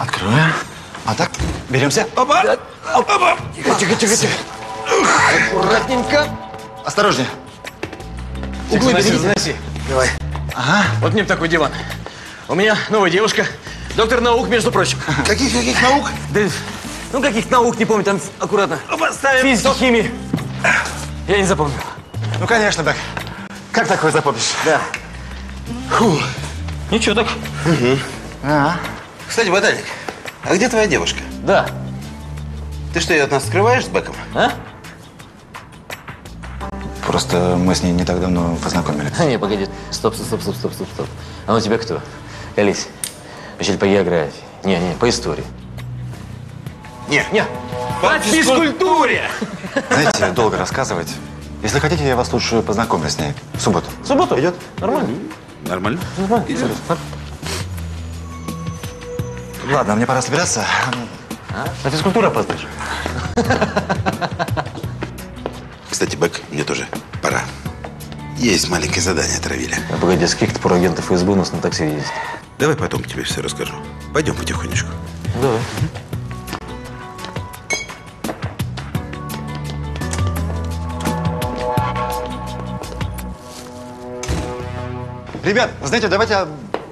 Открою. А так, беремся. Опа! Опа! Тихо, тихо, тихо, тихо. Аккуратненько. Осторожнее. Углы берите. Заноси. Давай. Ага. Вот мне такой диван. У меня новая девушка. Доктор наук, между прочим. Каких наук? Да, ну, каких наук, не помню, там аккуратно. Поставим. Физики, химии. Я не запомнил. Ну, конечно, так. Как такое запомнишь? Да. Фу. Ничего так. Угу. Кстати, Ботаник, а где твоя девушка? Да. Ты что, ее от нас скрываешь с Беком? А? Просто мы с ней не так давно познакомились. Не, погоди. Стоп. А у тебя кто? Колись. Учитель по географии. Не, по истории. Не. По физкультуре! Знаете, долго рассказывать. Если хотите, я вас лучше познакомлю с ней. В субботу. В субботу? Идет? Нормально. Нормально? Идет. Ладно, мне пора собираться. На физкультуру опоздаешь? Кстати, Бек, мне тоже пора. Есть маленькое задание отравили. А погоди, с каких-то проагентов ФСБ у нас на такси ездит? Давай потом тебе все расскажу. Пойдем потихонечку. Давай. Ребят, знаете, давайте...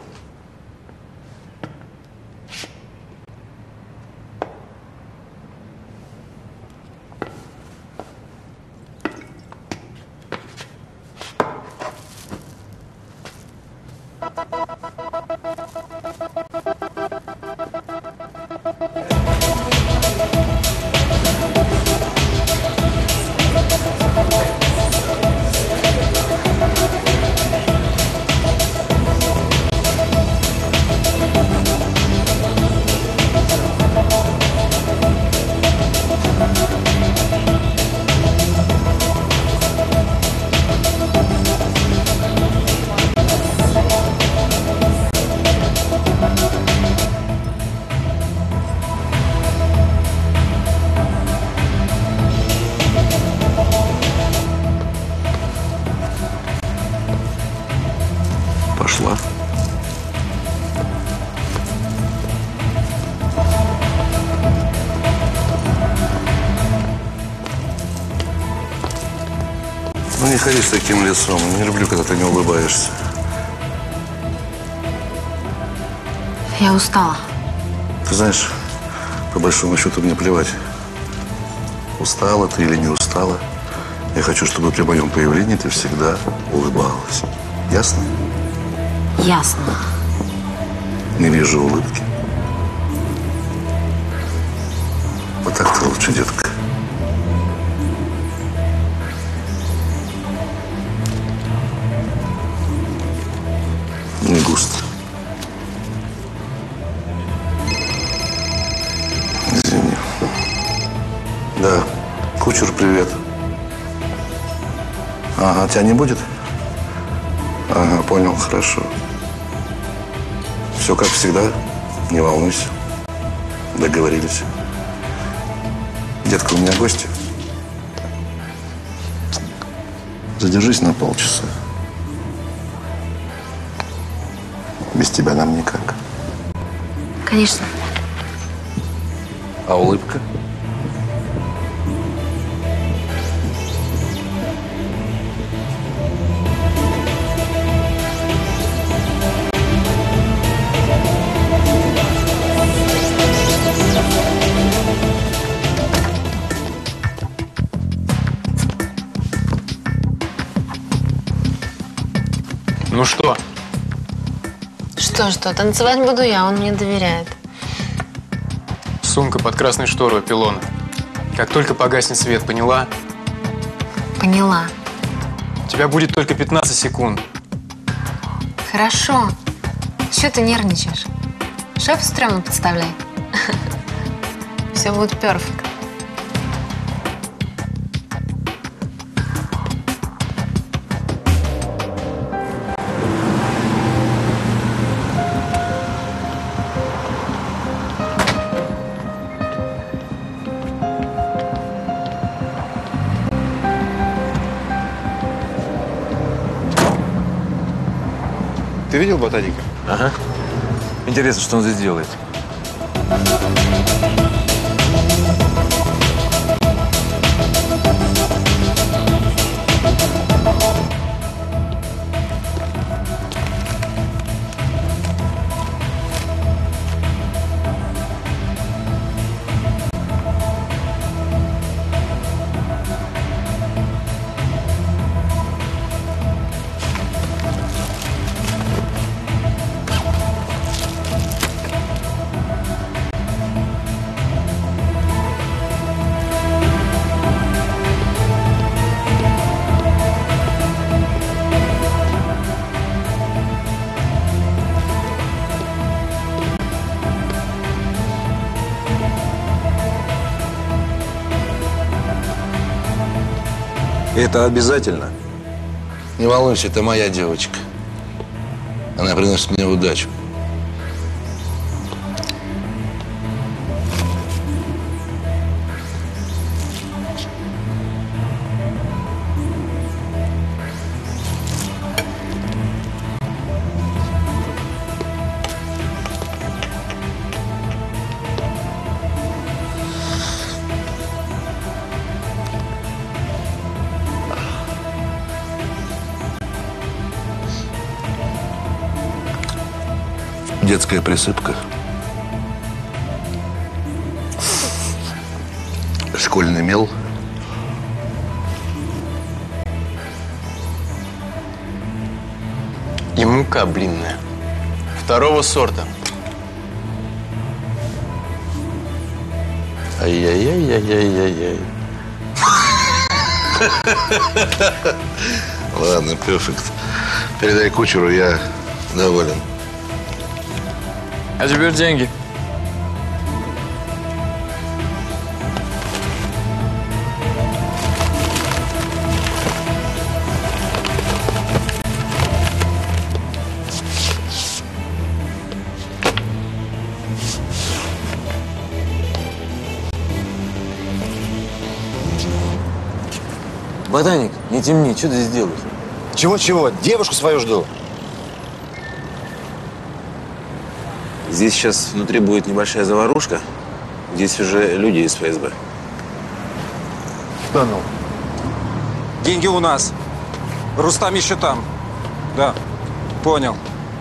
Пошла. Ну, не ходи с таким лицом. Не люблю, когда ты не улыбаешься. Я устала. Ты знаешь, по большому счету мне плевать. Устала ты или не устала. Я хочу, чтобы при моем появлении ты всегда улыбалась. Ясно? Ясно. Не вижу улыбки. Вот так-то лучше, детка. Не густо. Извини. Да. Кучер, привет. Ага, тебя не будет? Ага, понял, хорошо. Все как всегда, не волнуйся. Договорились. Детка, у меня гости. Задержись на полчаса. Без тебя нам никак. Конечно. А улыбка? Ну что? Что, танцевать буду я, он мне доверяет. Сумка под красной шторой у пилона. Как только погаснет свет, поняла? Поняла. У тебя будет только 15 секунд. Хорошо. Чего ты нервничаешь? Шеф стрёмно подставляй. Все будет перфект. Ты видел Ботаника? Ага. Интересно, что он здесь делает. Это обязательно? Не волнуйся, это моя девочка. Она приносит мне удачу. Детская присыпка. Школьный мел. И мука блинная. Второго сорта. Ай-яй-яй-яй-яй-яй. Ладно, перфект. Передай кучеру, я доволен. А теперь деньги. Ботаник, не темни, что ты здесь делаешь? Чего-чего? Девушку свою жду. Здесь сейчас внутри будет небольшая заварушка. Здесь уже люди из ФСБ. Да ну. Деньги у нас. Рустам еще там. Да, понял.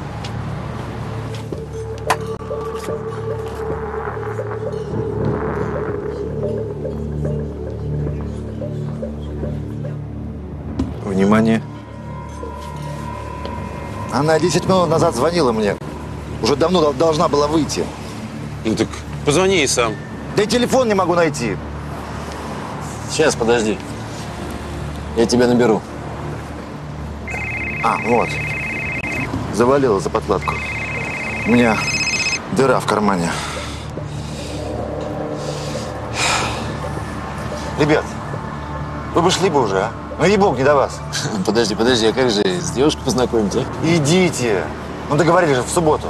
Внимание. Она 10 минут назад звонила мне. Уже давно должна была выйти. Ну так позвони ей сам. Да и телефон не могу найти. Сейчас, подожди. Я тебя наберу. А, вот. Завалила за подкладку. У меня дыра в кармане. Ребят, вы бы шли бы уже, а? Ну, ей-бог, не до вас. Подожди, а как же с девушкой познакомиться? Идите. Ну, договорились же в субботу.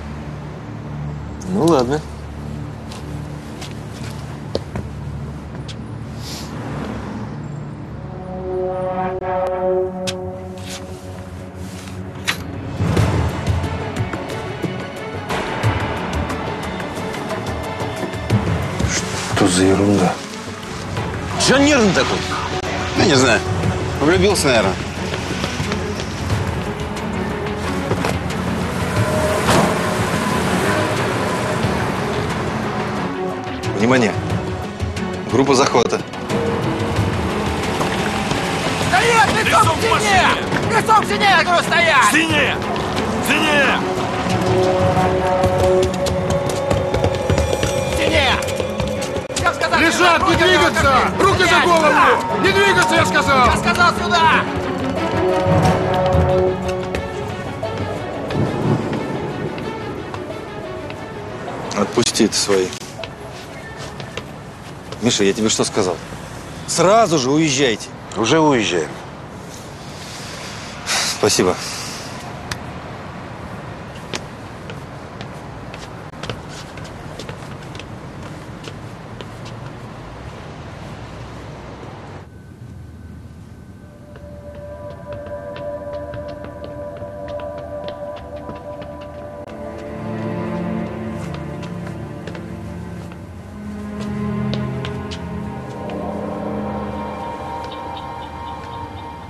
Ну, ладно. Что за ерунда? Чего он нервный такой? Я не знаю. Влюбился, наверное. Внимание. Группа захвата. Стоять! Лицом к стене! Лицом к стене, я говорю, стоять! К стене! К стене! К стене! Я сказал, лежат, не двигаться! Руки за голову! Не двигаться, я сказал! Я сказал сюда! Отпусти это свои. Миша, я тебе что сказал? Сразу же уезжайте. Уже уезжаем. Спасибо.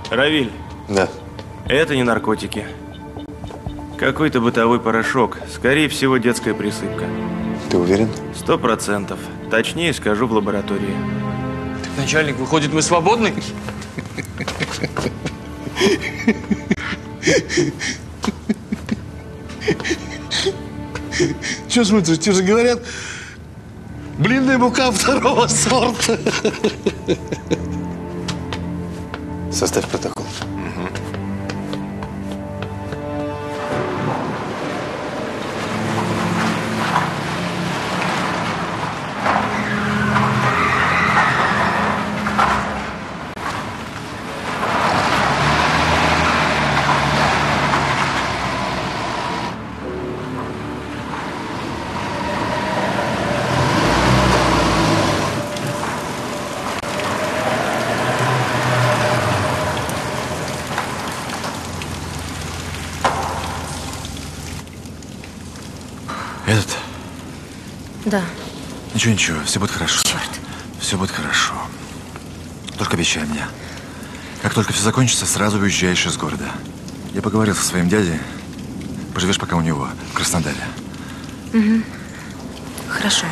Равиль. Да. Это не наркотики. Какой-то бытовой порошок. Скорее всего, детская присыпка. Ты уверен? 100%. Точнее скажу в лаборатории. Так, начальник, выходит, мы свободны? Че смотришь, тебе же говорят, блинная мука второго сорта. Составь протокол. Этот? Да. Ничего, все будет хорошо. Черт. Все будет хорошо. Только обещай мне. Как только все закончится, сразу уезжаешь из города. Я поговорил со своим дядей. Поживешь пока у него, в Краснодаре. Угу. Хорошо.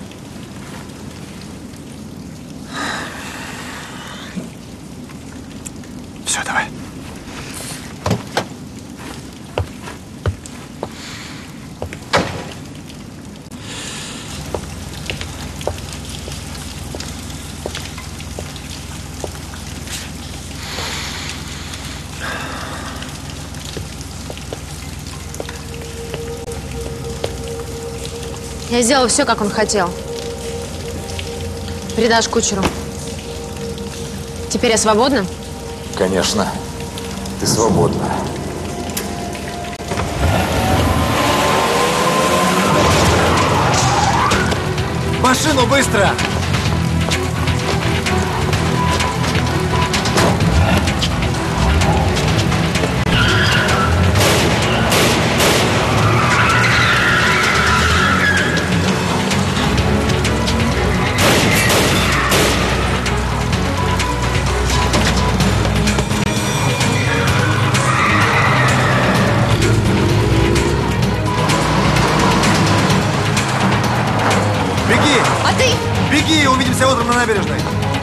Все, давай. Я сделала все, как он хотел. Передашь кучеру. Теперь я свободна? Конечно. Ты свободна. Машину, быстро! Беги! А ты? Беги, увидимся утром на набережной.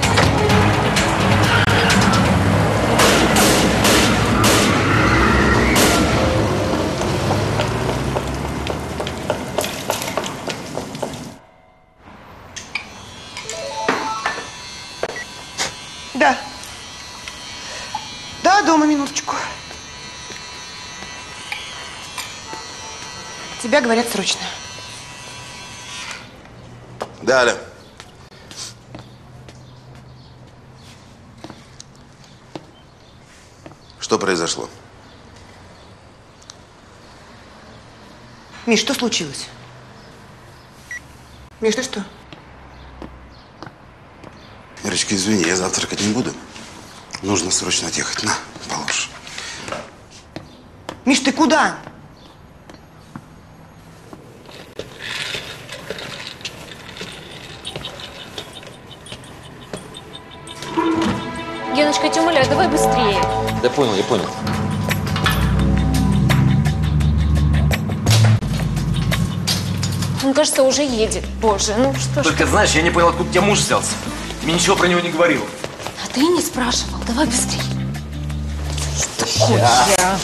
Да. Да, дома, минуточку. Тебя говорят срочно. Да, Аля. Что произошло? Миш, что случилось? Миш, ты что? Ирочка, извини, я завтракать не буду. Нужно срочно отъехать. На, положь. Миш, ты куда? Геночка, я тебя умоляю, давай быстрее. Да понял, я понял. Он, кажется, уже едет. Боже, ну что ж. Только знаешь, я не понял, откуда у тебя муж взялся. Ты мне ничего про него не говорил. А ты и не спрашивал. Давай быстрее. Что Ща. хочешь?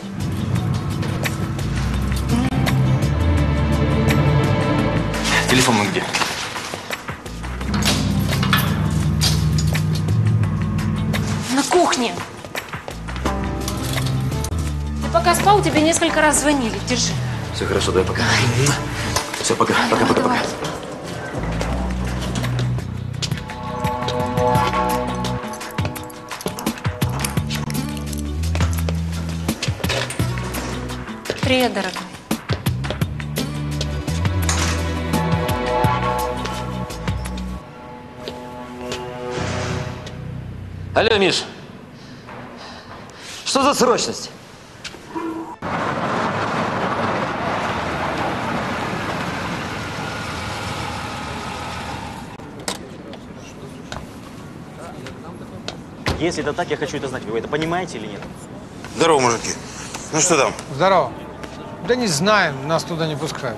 Телефон мы где? На кухне. Ты пока спал, тебе несколько раз звонили. Держи. Все хорошо, давай пока. Все, пока, пока, пока, пока. Привет, дорогой. Алло, Миш. Что за срочность? Если это так, я хочу это знать. Вы это понимаете или нет? Здорово, мужики. Ну что там? Здорово. Да не знаем, нас туда не пускают.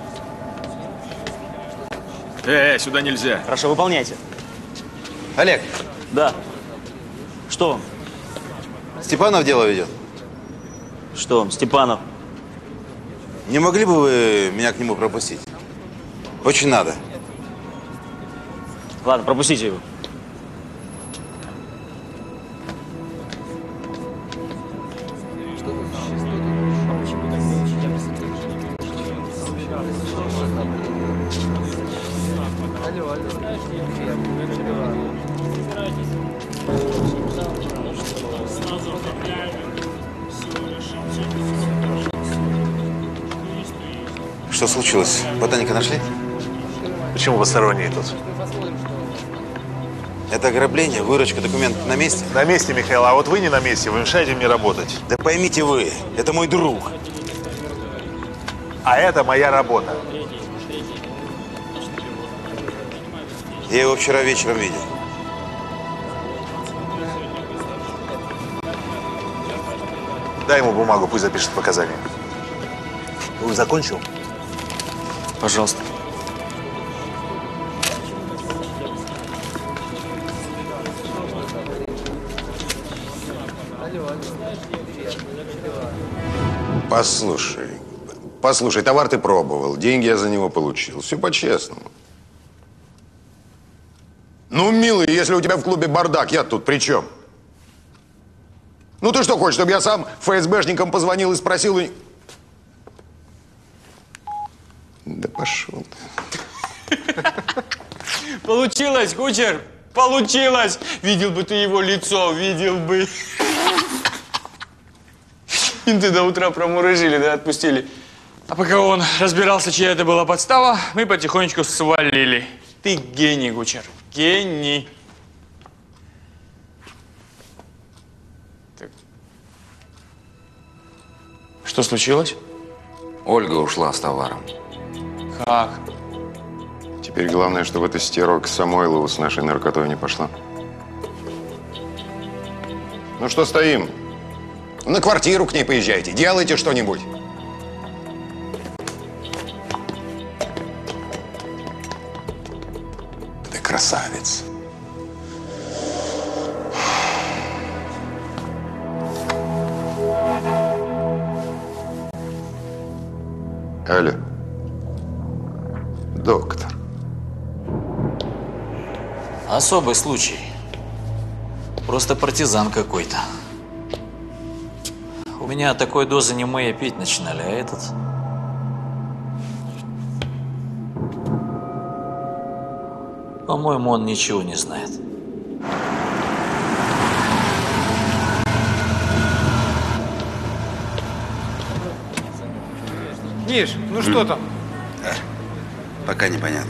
Сюда нельзя. Хорошо, выполняйте. Олег. Да. Что? Степанов дело ведет. Что, Степанов? Не могли бы вы меня к нему пропустить? Очень надо. Ладно, пропустите его. Что случилось? Ботаника нашли? Почему посторонние тут? Это ограбление, выручка, документ на месте? На месте, Михаил, а вот вы не на месте, вы мешаете мне работать. Да поймите вы, это мой друг. А это моя работа. Я его вчера вечером видел. Дай ему бумагу, пусть запишет показания. Вы закончил? Пожалуйста. Послушай, товар ты пробовал, деньги я за него получил. Все по-честному. Ну, милый, если у тебя в клубе бардак, я тут при чем? Ну, ты что хочешь, чтобы я сам ФСБшникам позвонил и спросил? Да пошел ты. Получилось, кучер! Получилось! Видел бы ты его лицо, видел бы. Менты до утра промурыжили, да отпустили. А пока он разбирался, чья это была подстава, мы потихонечку свалили. Ты гений, кучер. Гений. Так. Что случилось? Ольга ушла с товаром. Как? Теперь главное, чтобы эта стерва к Самойлову с нашей наркотой не пошла. Ну что стоим? На квартиру к ней поезжайте, делайте что-нибудь. Ты красавец. Алло. Доктор. Особый случай. Просто партизан какой-то. У меня такой дозы не мы пить начинали, а этот... По-моему, он ничего не знает. Миш, ну что там? Пока непонятно.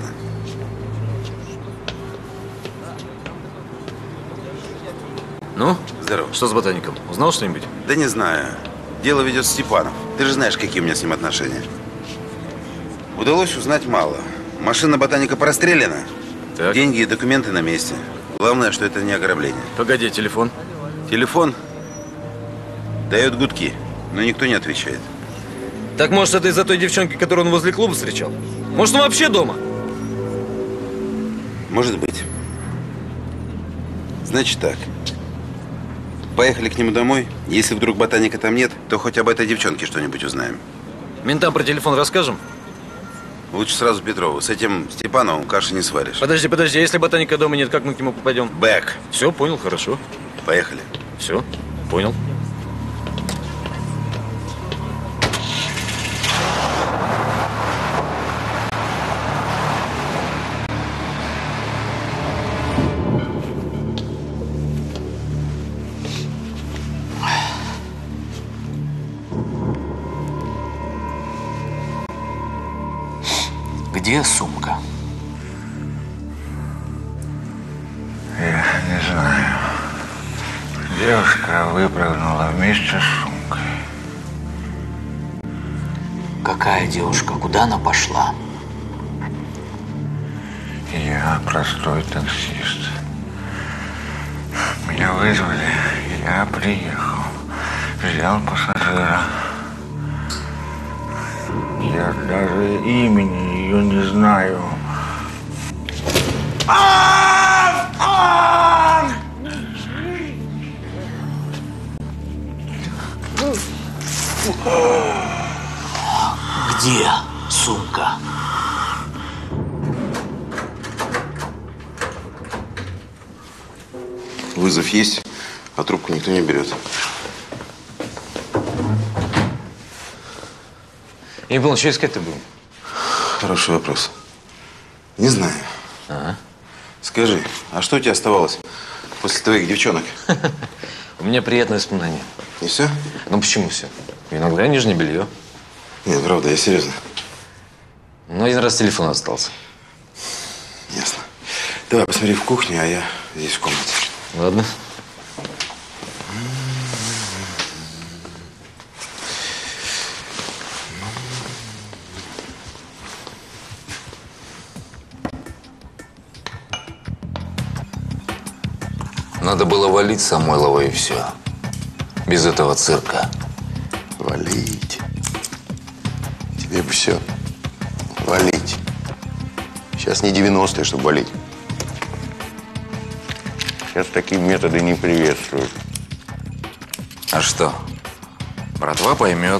Ну? Здорово. Что с ботаником? Узнал что-нибудь? Да не знаю. Дело ведет Степанов. Ты же знаешь, какие у меня с ним отношения. Удалось узнать мало. Машина ботаника прострелена. Так. Деньги и документы на месте. Главное, что это не ограбление. Погоди, телефон? Телефон дает гудки, но никто не отвечает. Так может, это из-за той девчонки, которую он возле клуба встречал? Может, он вообще дома? Может быть. Значит так. Поехали к нему домой. Если вдруг ботаника там нет, то хоть об этой девчонке что-нибудь узнаем. Ментам про телефон расскажем? Лучше сразу Петрову. С этим Степановым каши не сваришь. Подожди, если ботаника дома нет, как мы к нему попадем? Бэк. Все, понял, хорошо. Поехали. Все, понял. Где сумка? Я не знаю. Девушка выпрыгнула вместе с сумкой. Какая девушка? Куда она пошла? Я простой таксист. Меня Меня вызвали, я приехал. Взял пассажира. Я даже имени ее не знаю. Где сумка? Вызов есть, а трубку никто не берет. Я не понял, что искать-то будем? Хороший вопрос. Не знаю. Ага. Скажи, а что у тебя оставалось после твоих девчонок? У меня приятное воспоминание. И все? Ну почему все? Иногда нижнее белье. Нет, правда, я серьезно. Ну, один раз телефон остался. Ясно. Давай, посмотри в кухню, а я здесь в комнате. Ладно. Надо было валить Самойлова и все. Без этого цирка. Валить. Тебе бы все. Валить. Сейчас не 90-е, чтобы валить. Сейчас такие методы не приветствуют. А что? Братва поймет.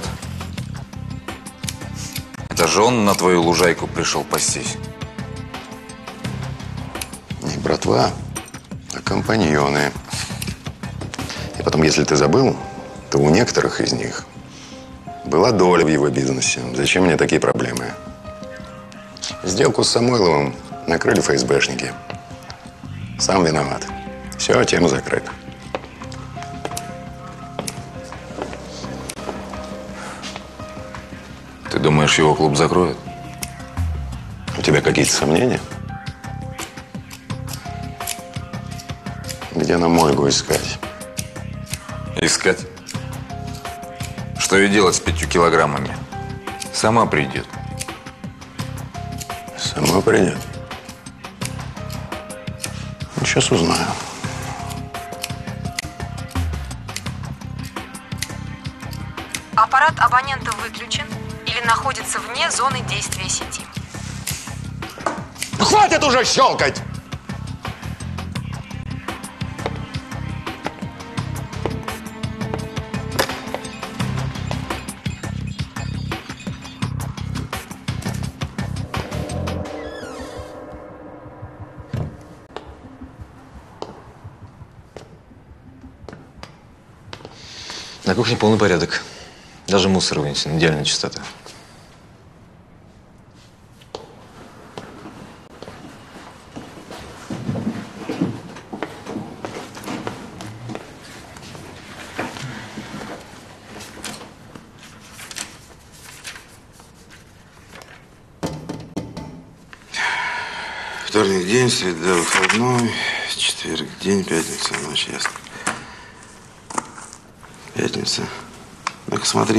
Это же он на твою лужайку пришел пастись. Не братва, а компаньоны. И потом, если ты забыл, то у некоторых из них была доля в его бизнесе. Зачем мне такие проблемы? Сделку с Самойловым накрыли ФСБшники. Сам виноват. Все, тема закрыта. Ты думаешь, его клуб закроют? У тебя какие-то сомнения? Где нам Ольгу искать? Искать? Что ей делать с 5 килограммами? Сама придет. Сама придет. Ну, сейчас узнаю. Аппарат абонента выключен или находится вне зоны действия сети. Хватит уже щелкать! На кухне полный порядок. Даже мусор вынесен, идеальная чистота. Вторник день, среда выходной, четверг день, пятница ночь, ясно. Пятница. Ну-ка, смотри.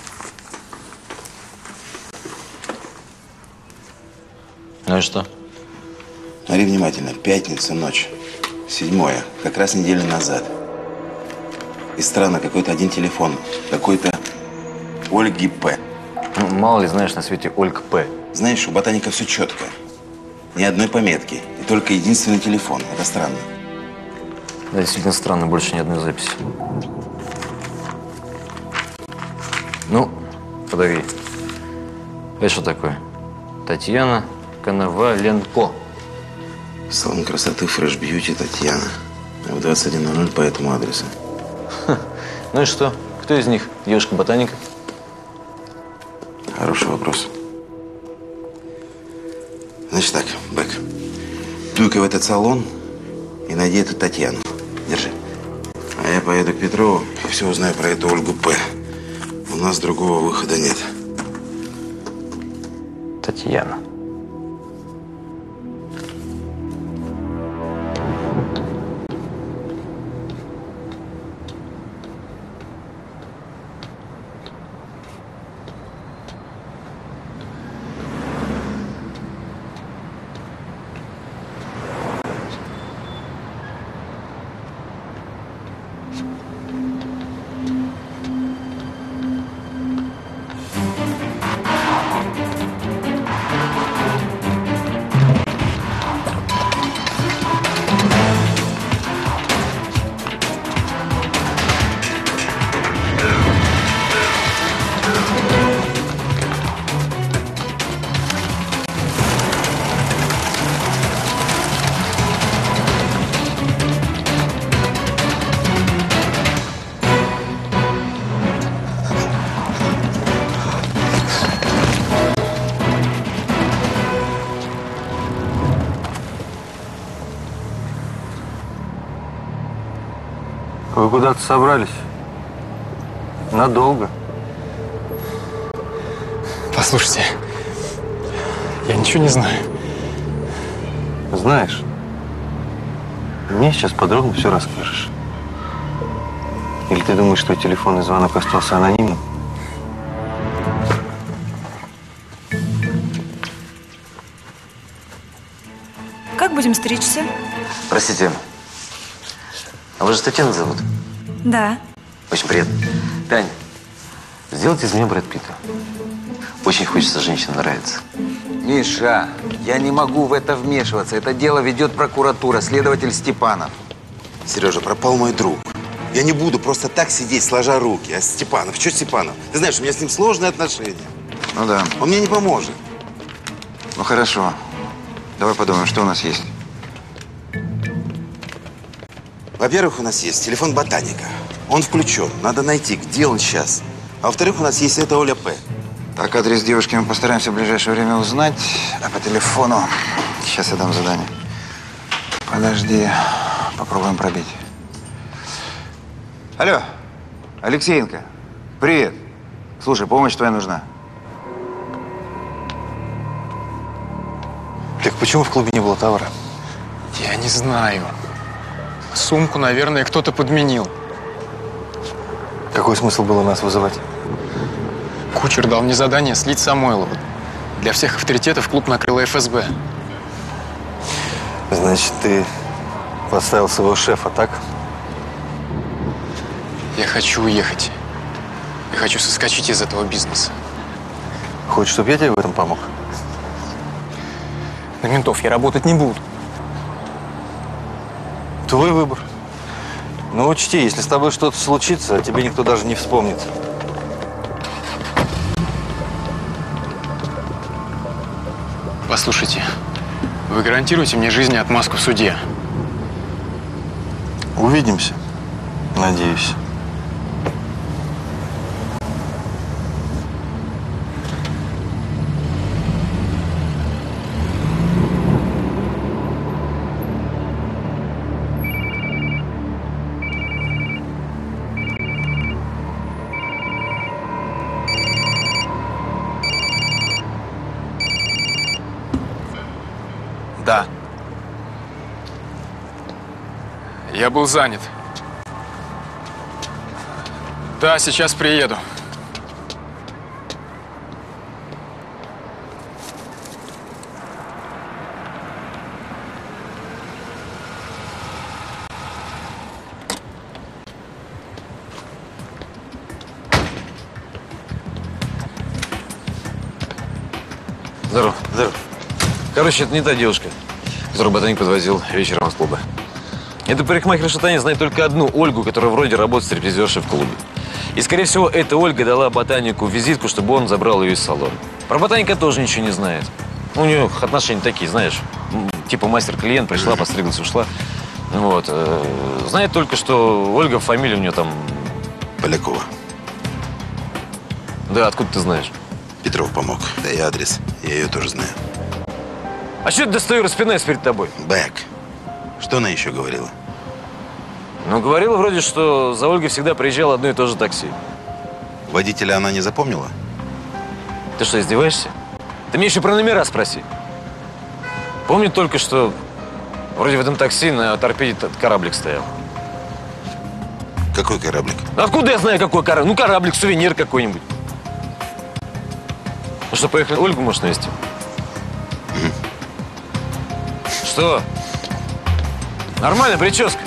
Ну и что? Смотри внимательно. Пятница, ночь. 7-е. Как раз неделю назад. И странно, какой-то один телефон. Какой-то Ольги П. Ну, мало ли знаешь на свете Ольг П. Знаешь, у ботаника все четко. Ни одной пометки. И только единственный телефон. Это странно. Да, действительно странно. Больше ни одной записи. Ну, подави. Это что такое? Татьяна Коноваленко. Салон красоты Fresh Beauty Татьяна. В 21:00 по этому адресу. Ха. Ну и что? Кто из них? Девушка-ботаника? Хороший вопрос. Значит так, Бэк. Плюй-ка в этот салон и найди эту Татьяну. Держи. А я поеду к Петрову и все узнаю про эту Ольгу П. У нас другого выхода нет. Татьяна. Вы куда-то собрались? Надолго. Послушайте, я ничего не знаю. Знаешь, мне сейчас подробно все расскажешь. Или ты думаешь, что телефонный звонок остался анонимным? Как будем стричься? Простите, а вы же Татьяна зовут? Да. Очень приятно. Тань, сделайте из меня Брэд Питта. Очень хочется женщинам нравиться. Миша, я не могу в это вмешиваться. Это дело ведет прокуратура, следователь Степанов. Сережа, пропал мой друг. Я не буду просто так сидеть, сложа руки. А Степанов? Что Степанов? Ты знаешь, у меня с ним сложные отношения. Ну да. Он мне не поможет. Ну хорошо. Давай подумаем, что у нас есть. Во-первых, у нас есть телефон ботаника. Он включен. Надо найти, где он сейчас. А во-вторых, у нас есть эта Оля П. Так, адрес девушки мы постараемся в ближайшее время узнать. А по телефону... Сейчас я дам задание. Подожди. Попробуем пробить. Алло, Алексеенко. Привет. Слушай, помощь твоя нужна. Так почему в клубе не было товара? Я не знаю. Сумку, наверное, кто-то подменил. Какой смысл было нас вызывать? Кучер дал мне задание слить Самойлову. Для всех авторитетов клуб накрыло ФСБ. Значит, ты подставил своего шефа, так? Я хочу уехать. Я хочу соскочить из этого бизнеса. Хочешь, чтобы я тебе в этом помог? На ментов я работать не буду. Твой выбор. Но учти, если с тобой что-то случится, тебе никто даже не вспомнит. Послушайте, вы гарантируете мне жизнь и отмазку в суде? Увидимся. Надеюсь. Да. Я был занят. Да, сейчас приеду. Здорово. Здорово. Короче, это не та девушка, которую ботаник подвозил вечером из клуба. Эта парикмахерша Таня знает только одну Ольгу, которая вроде работает стриптизершей в клубе. И, скорее всего, эта Ольга дала ботанику визитку, чтобы он забрал ее из салона. Про ботаника тоже ничего не знает. У нее отношения такие, знаешь, типа мастер-клиент, пришла, постриглась, ушла. Вот. Знает только, что Ольга, фамилия у нее там… Полякова. Да, откуда ты знаешь? Петров помог. Да и адрес. Я ее тоже знаю. А что ты стою, распинаюсь перед тобой? Бэк. Что она еще говорила? Ну, говорила вроде, что за Ольгой всегда приезжало одно и то же такси. Водителя она не запомнила? Ты что, издеваешься? Ты мне еще про номера спроси. Помню только, что вроде в этом такси на торпеде кораблик стоял. Какой кораблик? Откуда я знаю, какой кораблик? Ну, кораблик, сувенир какой-нибудь. Ну что, поехали Ольгу, может, навести? Что? Нормально, прическа.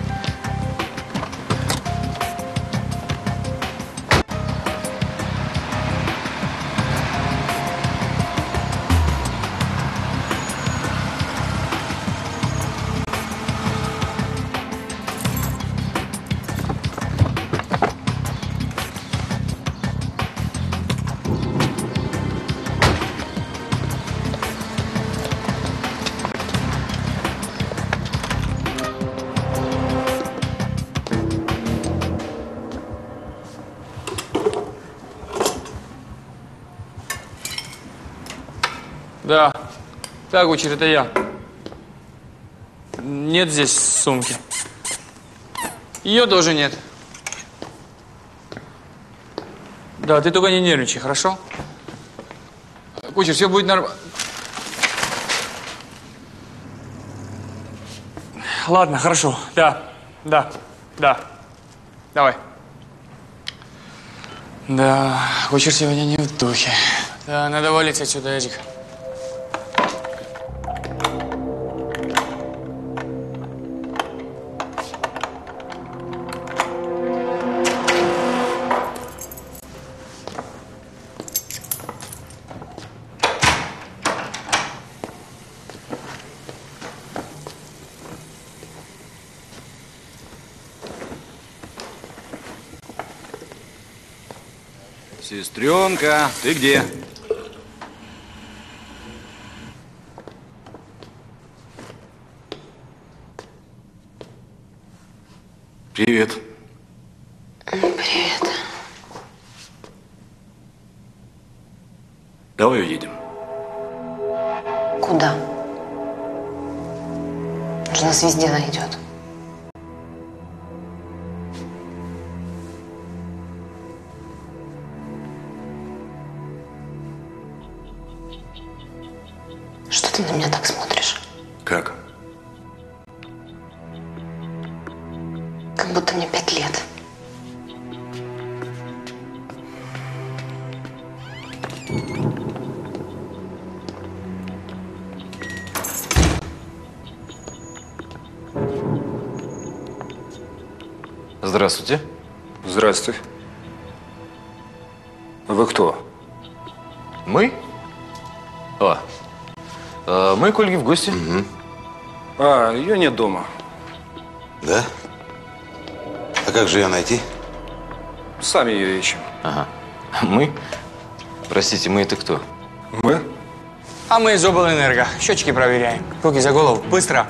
Да. Так, Гучер, это я. Нет здесь сумки. Ее тоже нет. Да, ты только не нервничай, хорошо? Кучер, все будет нормально. Ладно, хорошо. Да. Давай. Да, кучер сегодня не в духе. Да, надо валить отсюда, Эдик. Сестренка, ты где? Привет. Привет. Давай уедем. Куда? Он же нас везде найдет. Что ты на меня так смотришь? Как? Как будто мне 5 лет. Здравствуйте. Здравствуй. Вы кто? Мы? Мы к Ольге в гости. А, ее нет дома. Да? А как же ее найти? Сами ее ищем. Ага. Мы? Простите, мы это кто? Мы? А мы из облэнерго. Счетчики проверяем. Руки за голову. Быстро.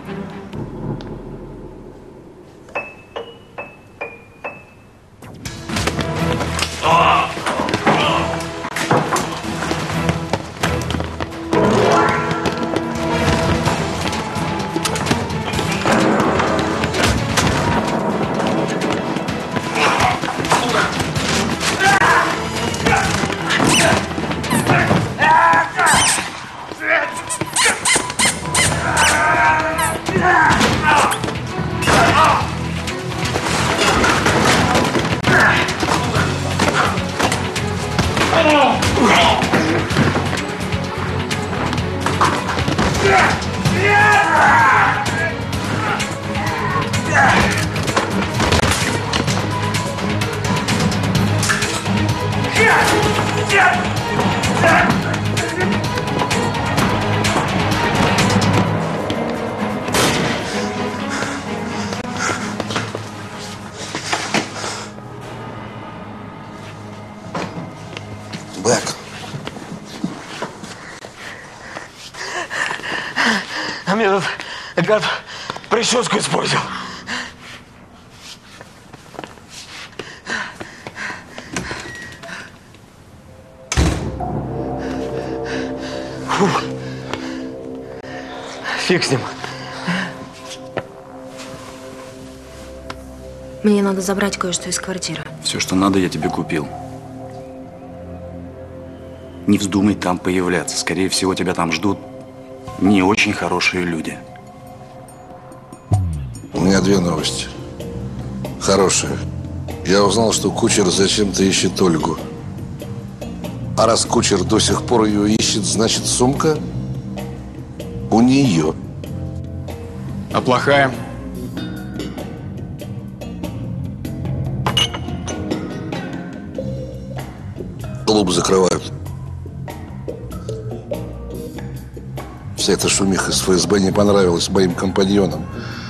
Бэк. А мне тут гад прическу испортил. Фух. Фиг с ним. Мне надо забрать кое-что из квартиры. Все, что надо, я тебе купил. Не вздумай там появляться. Скорее всего, тебя там ждут не очень хорошие люди. У меня 2 новости. Хорошие. Я узнал, что кучер зачем-то ищет Ольгу. А раз кучер до сих пор ее ищет, значит, сумка у нее. А плохая? Клуб закрывают. Вся эта шумиха с ФСБ не понравилась моим компаньонам.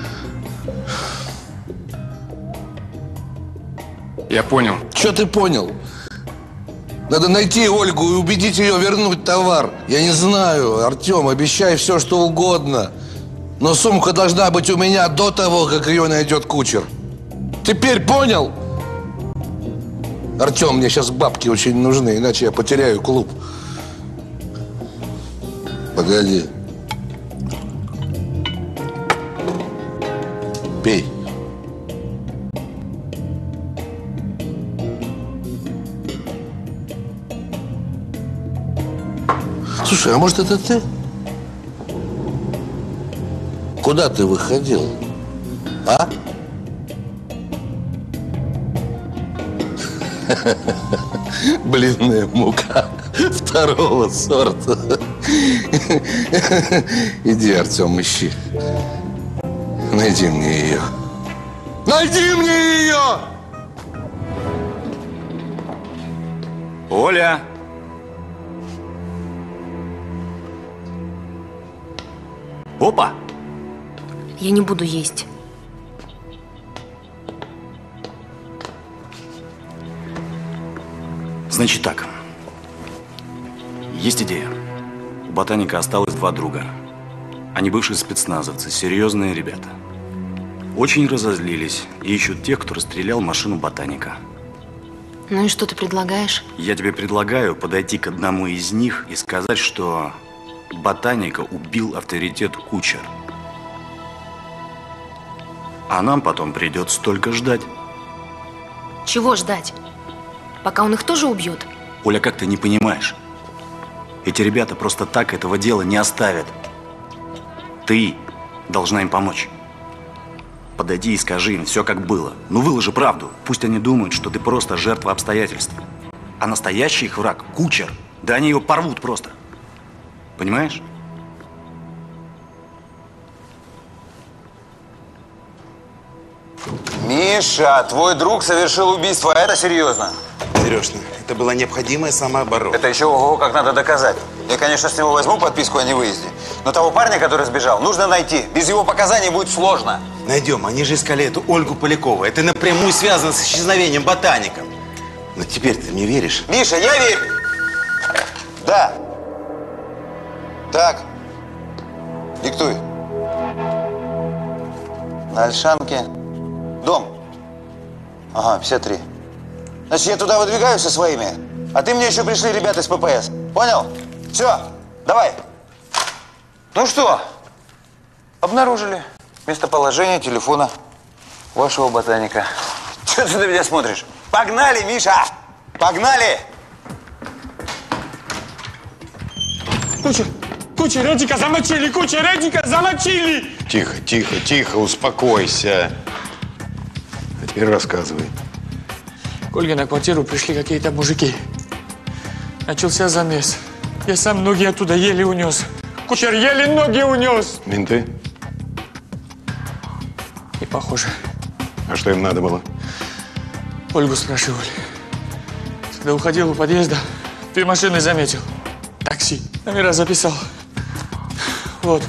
Я понял. Что ты понял? Надо найти Ольгу и убедить ее вернуть товар. Я не знаю, Артем, обещай все, что угодно. Но сумка должна быть у меня до того, как ее найдет кучер. Теперь понял? Артем, мне сейчас бабки очень нужны, иначе я потеряю клуб. Погоди. Пей. Слушай, а может это ты? Куда ты выходил? А? Блинная мука второго сорта. Иди, Артем, ищи. Найди мне ее. Найди мне ее! Оля! Опа! Я не буду есть. Значит так. Есть идея. У ботаника осталось 2 друга. Они бывшие спецназовцы, серьезные ребята. Очень разозлились и ищут тех, кто расстрелял машину ботаника. Ну и что ты предлагаешь? Я тебе предлагаю подойти к одному из них и сказать, что ботаника убил авторитет Кучер. А нам потом придется только ждать. Чего ждать? Пока он их тоже убьет? Оля, как ты не понимаешь? Эти ребята просто так этого дела не оставят. Ты должна им помочь. Подойди и скажи им все как было. Ну выложи правду. Пусть они думают, что ты просто жертва обстоятельств. А настоящий их враг – Кучер. Да они его порвут просто. Понимаешь? Миша, твой друг совершил убийство, а это серьезно. Сережно, это была необходимая самооборона. Это еще ого, как надо доказать. Я, конечно, с него возьму подписку о невыезде, но того парня, который сбежал, нужно найти. Без его показаний будет сложно. Найдем. Они же искали эту Ольгу Полякову. Это напрямую связано с исчезновением ботаника. Но теперь ты мне веришь? Миша, я верю. Да. Так. Диктуй. На Ольшанке. Дом. Ага, 53. Значит, я туда выдвигаюсь со своими, а ты мне еще пришли ребята из ППС. Понял? Все, давай. Ну что, обнаружили местоположение телефона вашего ботаника. Что ты на меня смотришь? Погнали, Миша! Погнали! Кучер, Эдика замочили! Кучер, Эдика замочили! Тихо, тихо, тихо, успокойся. А теперь рассказывай. К Ольге на квартиру пришли какие-то мужики. Начался замес. Я сам ноги оттуда еле унес. Кучер еле ноги унес. Менты? Не похоже. А что им надо было? Ольгу спрашивали. Когда уходил у подъезда, 2 машины заметил. Такси. Номера записал. Вот.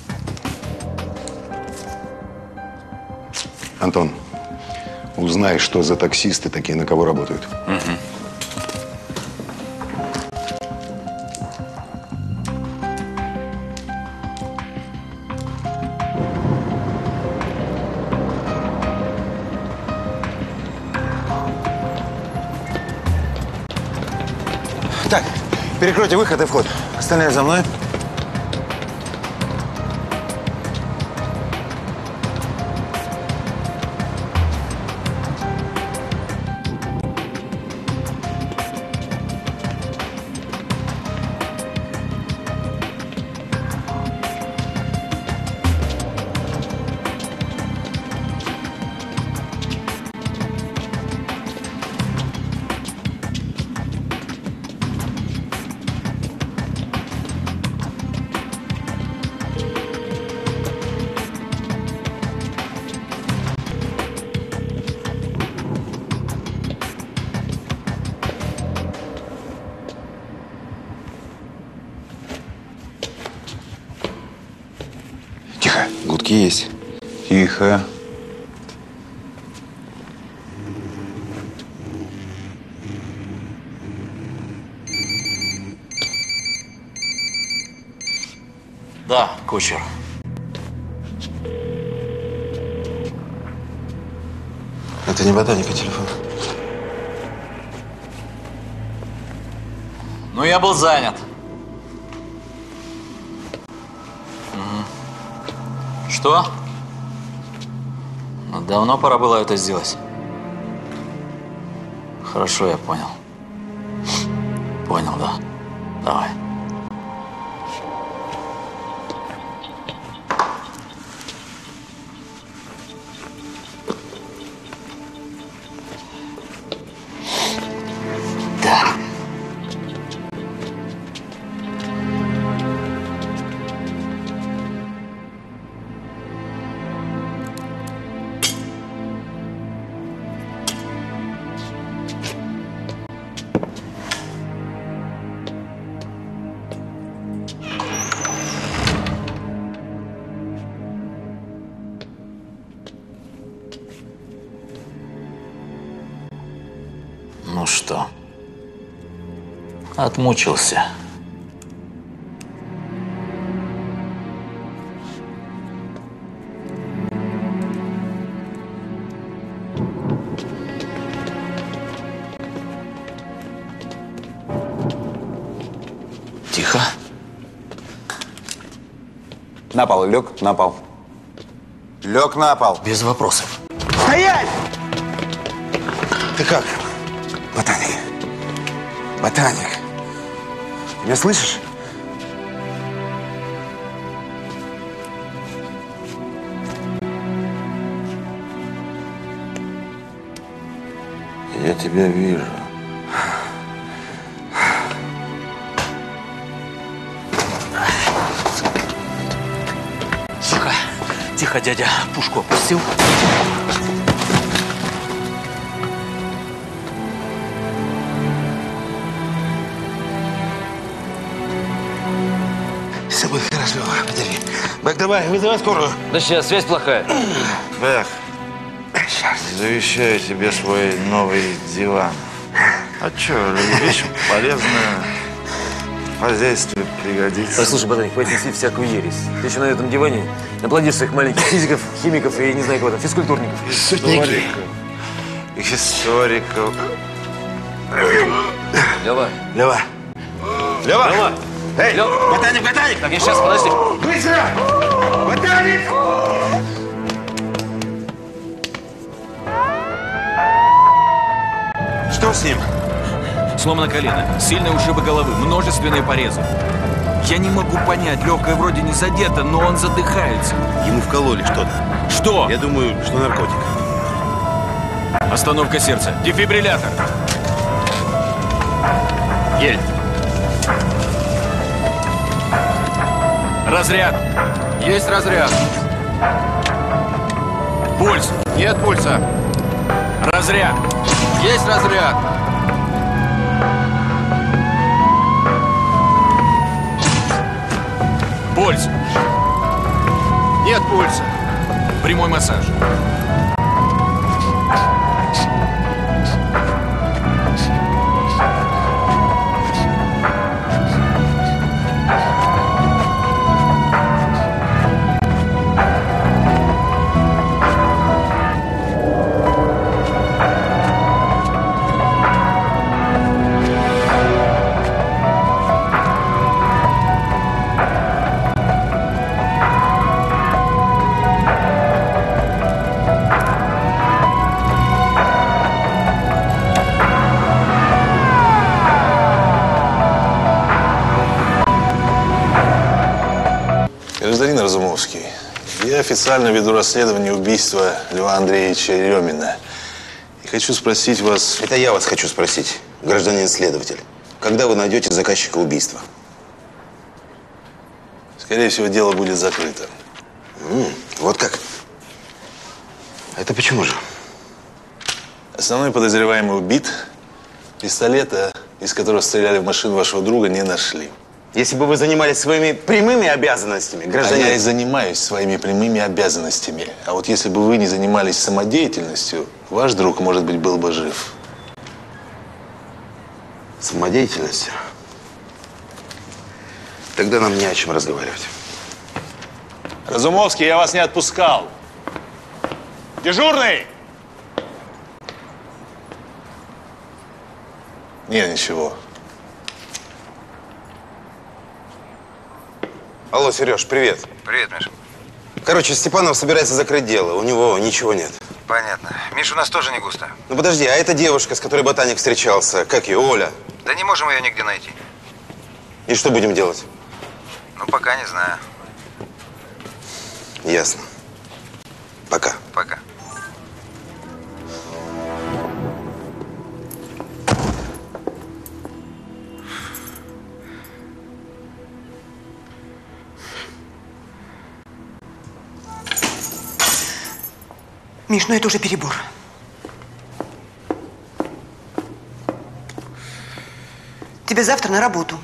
Антон, узнай, что за таксисты такие, на кого работают. Угу. Так, перекройте выход и вход. Остальные за мной. Гудки есть. Тихо. Да, Кучер. Это не ботаника телефон. Ну, я был занят. Что? Ну, давно пора было это сделать. Хорошо, я понял. Понял, да. Давай. что. Отмучился. Тихо. На пол лег, на пол. Лег на пол. Без вопросов. Стоять! Ты как? Ботаник. Ботаник. Ты меня слышишь? Я тебя вижу. Тихо. Тихо, дядя. Пушку опустил. Все будет хорошо. Подержи. Бэк, давай, вызывай скорую. Да сейчас, связь плохая. Бэх, завещаю тебе свой новый диван. А чё, вещь полезная, хозяйству пригодится. Послушай, Ботаник, хватит нести всякую ересь. Ты еще на этом диване наплодишь своих маленьких физиков, химиков и не знаю кого там, физкультурников. Историков. Историков. Лёва. Лёва. Лёва. Лёва. Эй, Лёва. Ботаник, Ботаник. Так, я сейчас, подожди. Быстро! Ботаник! Что с ним? Сломано колено, сильные ушибы головы, множественные порезы. Я не могу понять, легкое вроде не задето, но он задыхается. Ему вкололи что-то. Что? Я думаю, что наркотик. Остановка сердца. Дефибриллятор. Ель. Разряд. Есть разряд. Пульс. Нет пульса. Разряд. Есть разряд. Пульс. Нет пульса. Прямой массаж. Гражданин Разумовский, я официально веду расследование убийства Льва Андреевича Еремина. И хочу спросить вас… Это я вас хочу спросить, гражданин следователь. Когда вы найдете заказчика убийства? Скорее всего, дело будет закрыто. Вот как? Это почему же? Основной подозреваемый убит. Пистолета, из которого стреляли в машину вашего друга, не нашли. Если бы вы занимались своими прямыми обязанностями, гражданин… А я и занимаюсь своими прямыми обязанностями. А вот если бы вы не занимались самодеятельностью, ваш друг, может быть, был бы жив. Самодеятельностью? Тогда нам не о чем разговаривать. Разумовский, я вас не отпускал. Дежурный! Нет, ничего. Алло, Сереж, привет. Привет, Миша. Короче, Степанов собирается закрыть дело. У него ничего нет. Понятно. Миша, у нас тоже не густо. Ну подожди, а эта девушка, с которой Ботаник встречался, как ее, Оля? Да не можем ее нигде найти. И что будем делать? Ну, пока не знаю. Ясно. Пока. Пока. Миш, ну это уже перебор. Тебе завтра на работу.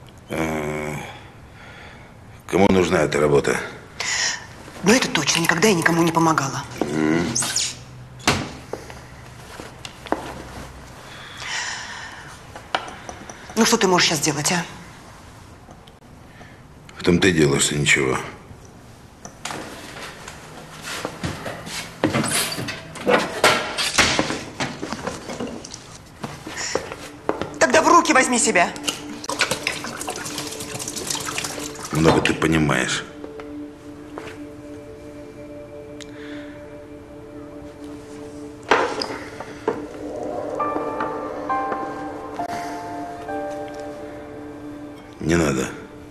Кому нужна эта работа? Но это точно, никогда я никому не помогала. Ну что ты можешь сейчас делать, а? Потом ты делаешь, что ничего. Тогда в руки возьми себя. Много ты понимаешь. Не надо.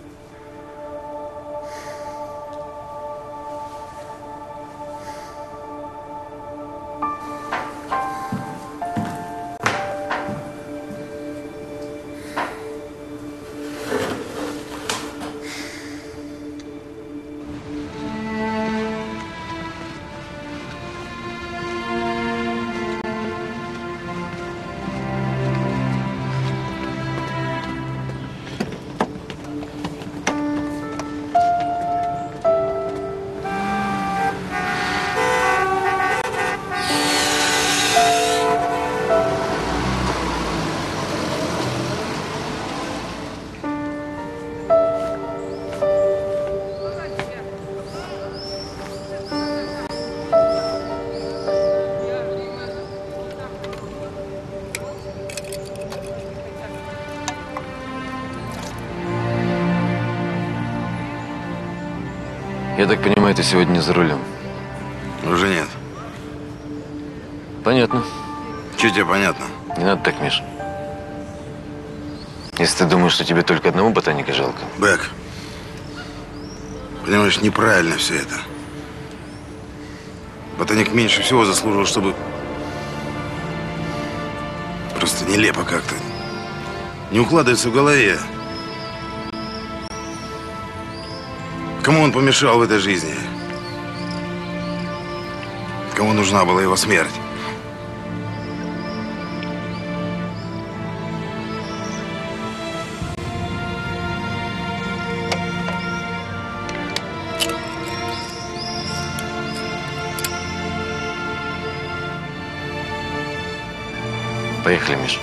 Я так понимаю, ты сегодня не за рулем? Уже нет. Понятно. Чего тебе понятно? Не надо так, Миш. Если ты думаешь, что тебе только одного ботаника жалко. Бэк, понимаешь, неправильно все это. Ботаник меньше всего заслужил, чтобы... Просто нелепо как-то. Не укладывается в голове. Кому он помешал в этой жизни? Кому нужна была его смерть? Поехали, Миш.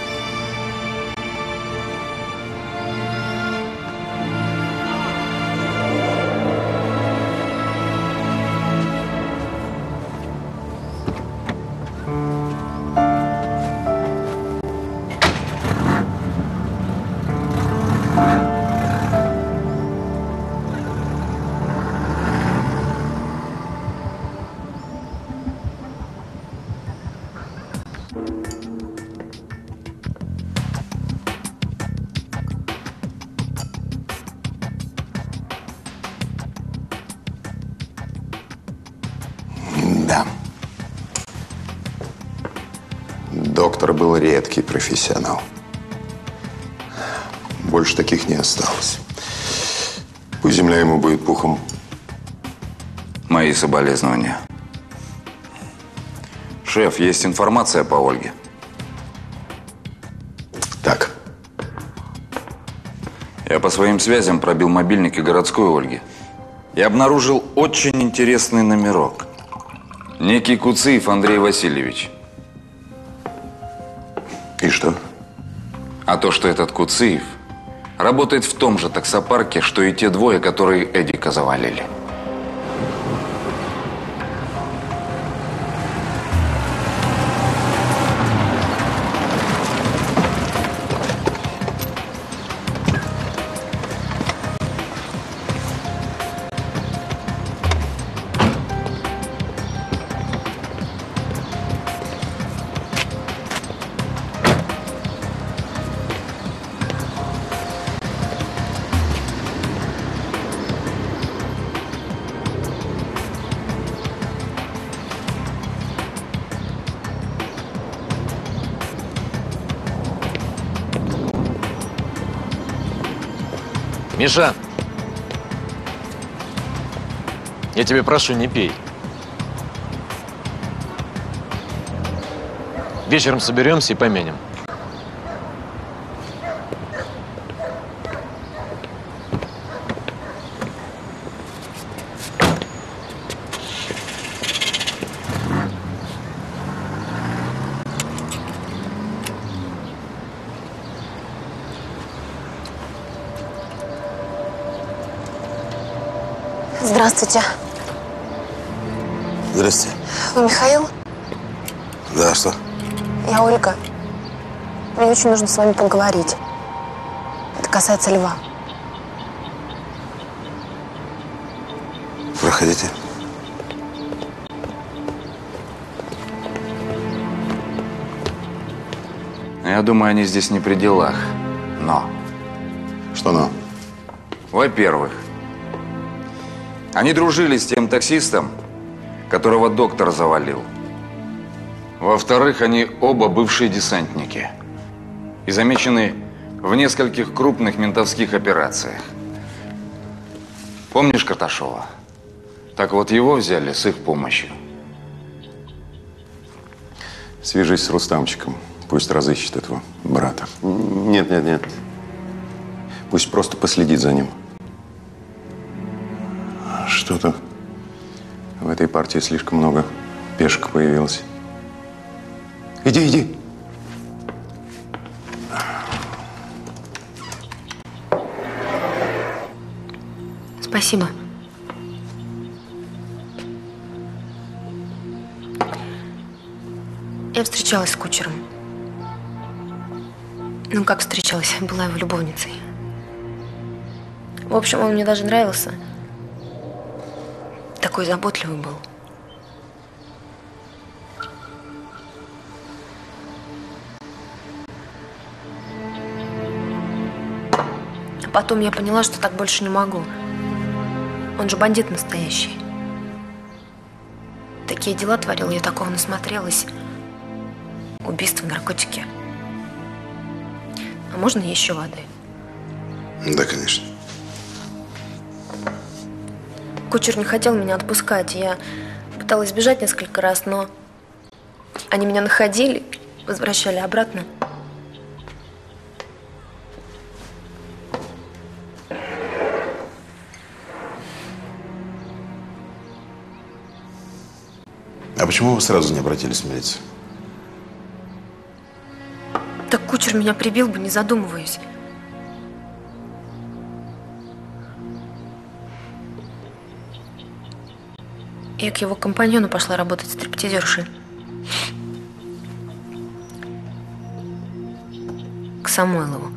Да. Доктор был редкий профессионал. Больше таких не осталось. Пусть земля ему будет пухом. Мои соболезнования. Шеф, есть информация по Ольге? Так. Я по своим связям пробил мобильники городской Ольги и обнаружил очень интересный номерок. Некий Куциев Андрей Васильевич. И что? А то, что этот Куциев работает в том же таксопарке, что и те двое, которые Эдика завалили. Миша, я тебя прошу, не пей. Вечером соберемся и помянем. Здравствуйте. Здрасте. Вы Михаил? Да, что? Я Ольга. Мне очень нужно с вами поговорить. Это касается Льва. Проходите. Я думаю, они здесь не при делах. Но. Что но? Во-первых, они дружили с тем таксистом, которого доктор завалил. Во-вторых, они оба бывшие десантники. И замечены в нескольких крупных ментовских операциях. Помнишь Карташова? Так вот, его взяли с их помощью. Свяжись с Рустамчиком. Пусть разыщет этого брата. Нет. Пусть просто последит за ним. Что-то в этой партии слишком много пешек появилось. Иди. Спасибо. Я встречалась с Кучером. Ну, как встречалась? Была его любовницей. В общем, он мне даже нравился. Такой заботливый был. А потом я поняла, что так больше не могу. Он же бандит настоящий. Такие дела творил, я такого насмотрелась. Убийства, наркотики. А можно еще воды? Да, конечно. Кучер не хотел меня отпускать. Я пыталась сбежать несколько раз, но они меня находили, возвращали обратно. А почему вы сразу не обратились в милицию? Так Кучер меня прибил бы, не задумываясь. Я к его компаньону пошла работать стриптизершей. К Самойлову.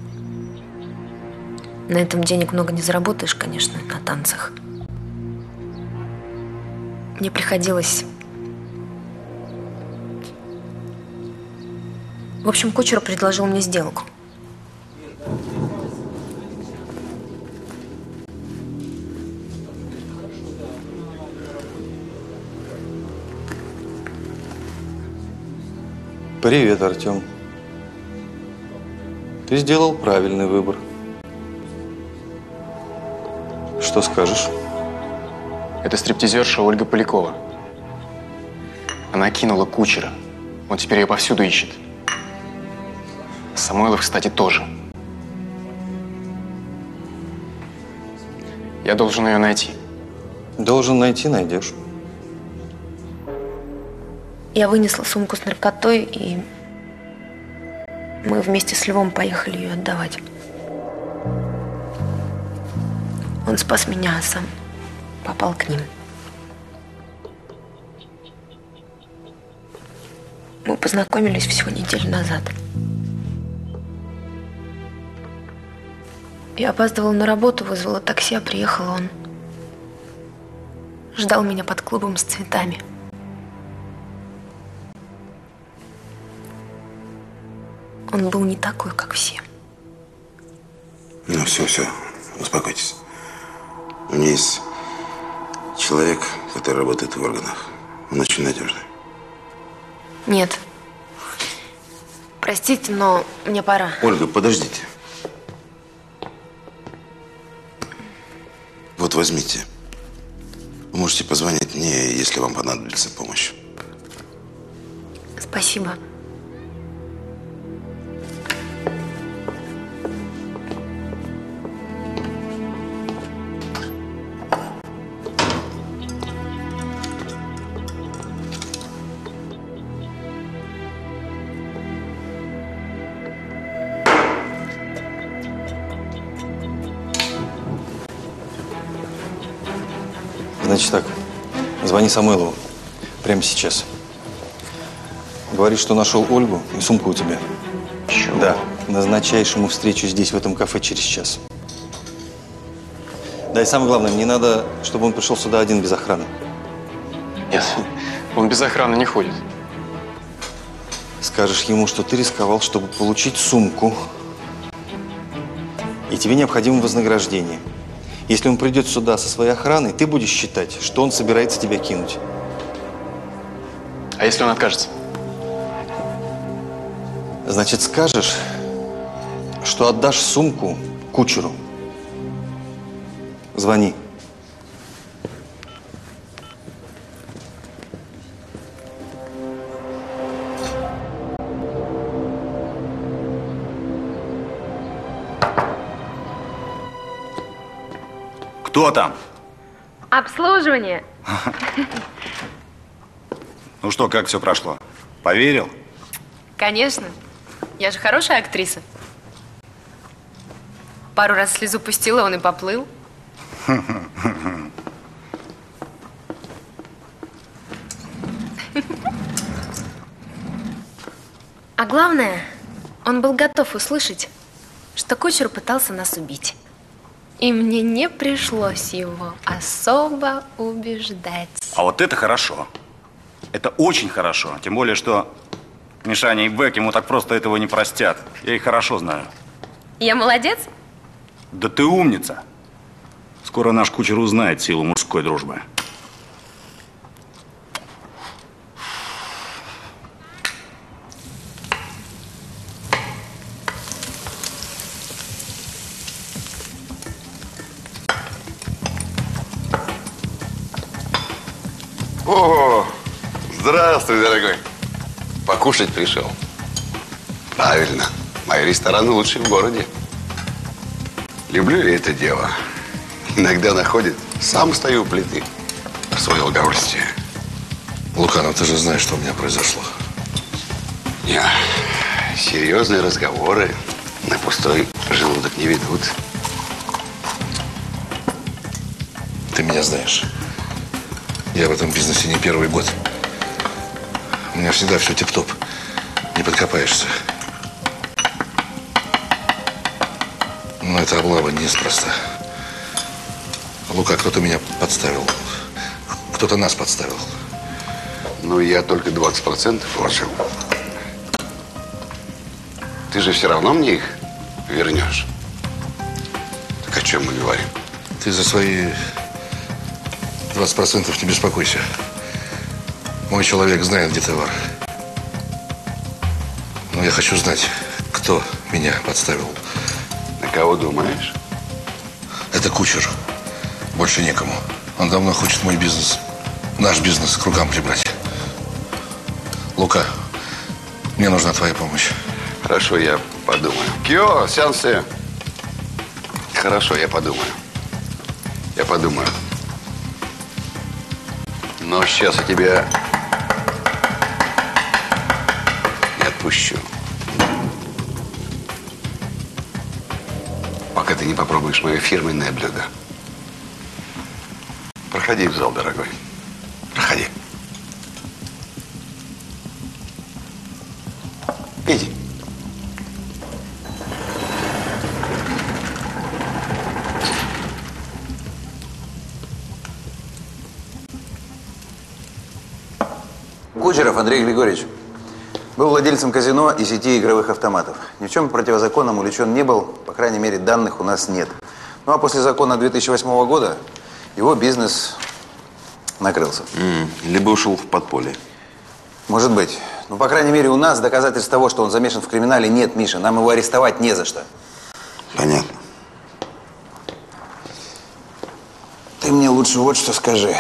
На этом денег много не заработаешь, конечно, на танцах. Мне приходилось... В общем, Кучер предложил мне сделку. Привет, Артем. Ты сделал правильный выбор. Что скажешь? Это стриптизерша Ольга Полякова. Она кинула Кучера. Он теперь ее повсюду ищет. Самойлов, кстати, тоже. Я должен ее найти. Должен найти, найдешь. Я вынесла сумку с наркотой, и мы вместе с Львом поехали ее отдавать. Он спас меня, а сам попал к ним. Мы познакомились всего неделю назад. Я опаздывала на работу, вызвала такси, а приехал он. Ждал меня под клубом с цветами. Он был не такой, как все. Ну, все, успокойтесь. У меня есть человек, который работает в органах. Он очень надежный. Нет. Простите, но мне пора. Ольга, подождите. Вот возьмите. Вы можете позвонить мне, если вам понадобится помощь. Спасибо. Значит так, звони Самойлову прямо сейчас. Говори, что нашел Ольгу и сумку у тебя. Чего? Да, назначаешь ему встречу здесь, в этом кафе, через час. Да, и самое главное, мне надо, чтобы он пришел сюда один, без охраны. Нет, он без охраны не ходит. Скажешь ему, что ты рисковал, чтобы получить сумку. И тебе необходимо вознаграждение. Если он придет сюда со своей охраной, ты будешь считать, что он собирается тебя кинуть. А если он откажется? Значит, скажешь, что отдашь сумку кучеру. Звони. Кто там? Обслуживание. Ну что, как все прошло? Поверил? Конечно. Я же хорошая актриса. Пару раз слезу пустила, он и поплыл. А главное, он был готов услышать, что кучер пытался нас убить. И мне не пришлось его особо убеждать. А вот это хорошо. Это очень хорошо. Тем более, что Мишаня и Бек ему так просто этого не простят. Я их хорошо знаю. Я молодец? Да ты умница. Скоро наш кучер узнает силу мужской дружбы. О, здравствуй, дорогой. Покушать пришел. Правильно. Мои рестораны лучшие в городе. Люблю я это дело. Иногда находит. Сам стою у плиты. В свое удовольствие. Луканов, ты же знаешь, что у меня произошло. Не, серьезные разговоры на пустой желудок не ведут. Ты меня знаешь. Я в этом бизнесе не первый год. У меня всегда все тип-топ. Не подкопаешься. Но эта облава неспроста. Лука, кто-то меня подставил. Кто-то нас подставил. Ну, я только 20% вложил. Ты же все равно мне их вернешь. Так о чем мы говорим? Ты за свои 20% не беспокойся. Мой человек знает, где товар. Но я хочу знать, кто меня подставил. На кого думаешь? Это кучер. Больше некому. Он давно хочет мой бизнес, наш бизнес к рукам прибрать. Лука, мне нужна твоя помощь. Хорошо, я подумаю. Кио, сянсе. Хорошо, я подумаю. Я подумаю. Но сейчас я тебя не отпущу. Пока ты не попробуешь мое фирменное блюдо. Проходи в зал, дорогой. Проходи. Иди. Кучеров Андрей Григорьевич был владельцем казино и сети игровых автоматов. Ни в чем противозаконном увлечен не был, по крайней мере, данных у нас нет. Ну а после закона 2008 года его бизнес накрылся. Либо ушел в подполье. Может быть. Ну, по крайней мере, у нас доказательств того, что он замешан в криминале, нет, Миша. Нам его арестовать не за что. Понятно. Ты мне лучше вот что скажи.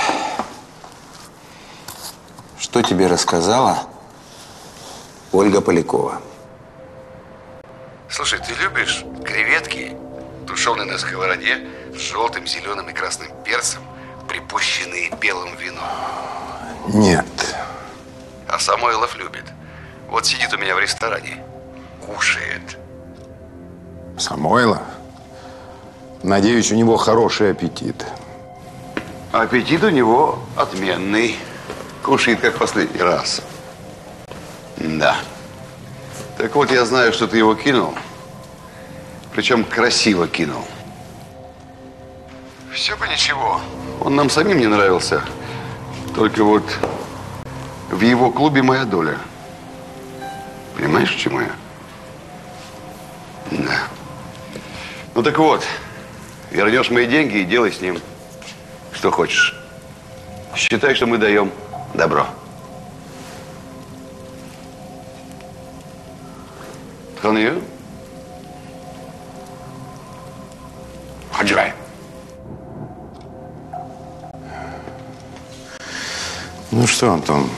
Что тебе рассказала Ольга Полякова? Слушай, ты любишь креветки, тушеные на сковороде, с желтым, зеленым и красным перцем, припущенные белым вином? Нет. А Самойлов любит. Вот сидит у меня в ресторане, кушает. Самойлов? Надеюсь, у него хороший аппетит. Аппетит у него отменный. Кушает, как в последний раз. Да. Так вот, я знаю, что ты его кинул. Причем красиво кинул. Все бы ничего. Он нам самим не нравился. Только вот в его клубе моя доля. Понимаешь, к чему я? Да. Ну так вот, вернешь мои деньги и делай с ним, что хочешь. Считай, что мы даем добро. Tanıyor. Acayip. Ну что, Антон,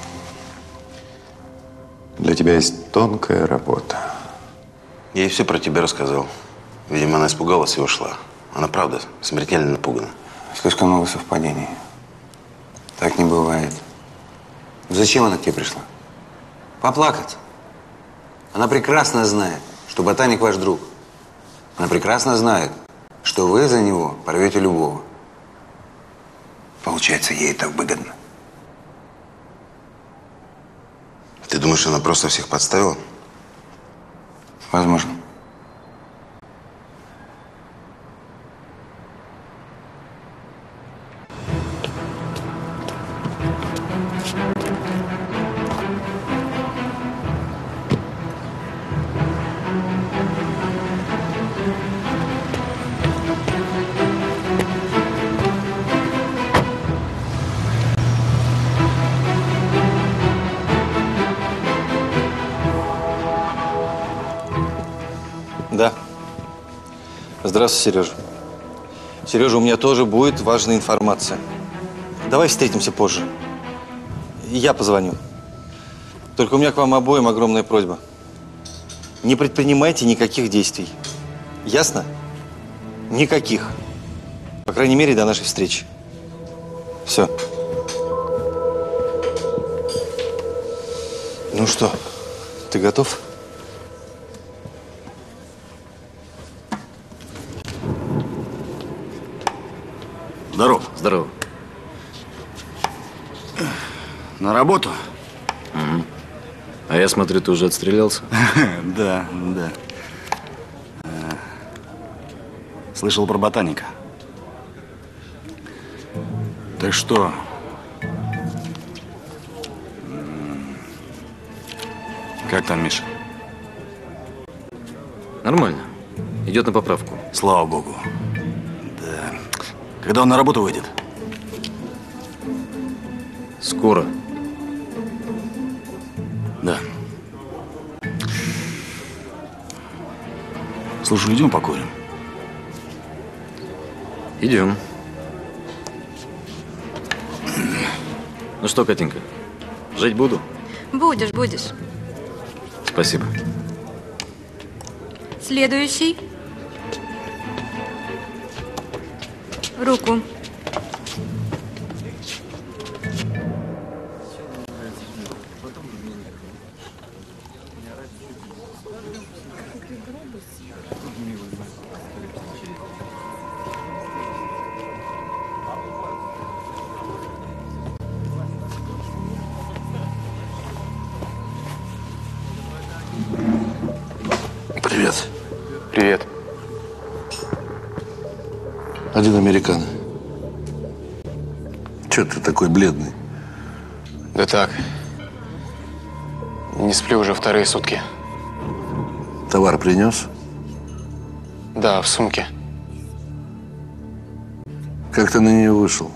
для тебя есть тонкая работа. Я ей все про тебя рассказал. Видимо, она испугалась и ушла. Она, правда, смертельно напугана. Слишком много совпадений. Так не бывает. Зачем она к тебе пришла? Поплакать. Она прекрасно знает, что ботаник ваш друг. Она прекрасно знает, что вы за него порвете любого. Получается, ей это выгодно. Ты думаешь, она просто всех подставила? Возможно. Да. Здравствуй, Сережа. Сережа, у меня тоже будет важная информация. Давай встретимся позже. Я позвоню. Только у меня к вам обоим огромная просьба. Не предпринимайте никаких действий. Ясно? Никаких. По крайней мере, до нашей встречи. Все. Ну что, ты готов? Здоров. Здорово. На работу? Угу. А я смотрю, ты уже отстрелялся? Да, да. Слышал про ботаника. Так что? Как там Миша? Нормально. Идет на поправку. Слава богу. Да. Когда он на работу выйдет? Скоро. Да. Слушай, идем покурим. Идем. Ну что, Катенька, жить буду? Будешь, будешь. Спасибо. Следующий. Руку. Привет. Привет. Один американо. Че ты такой бледный? Да так. Не сплю уже вторые сутки. Товар принес? Да, в сумке. Как ты на нее вышел?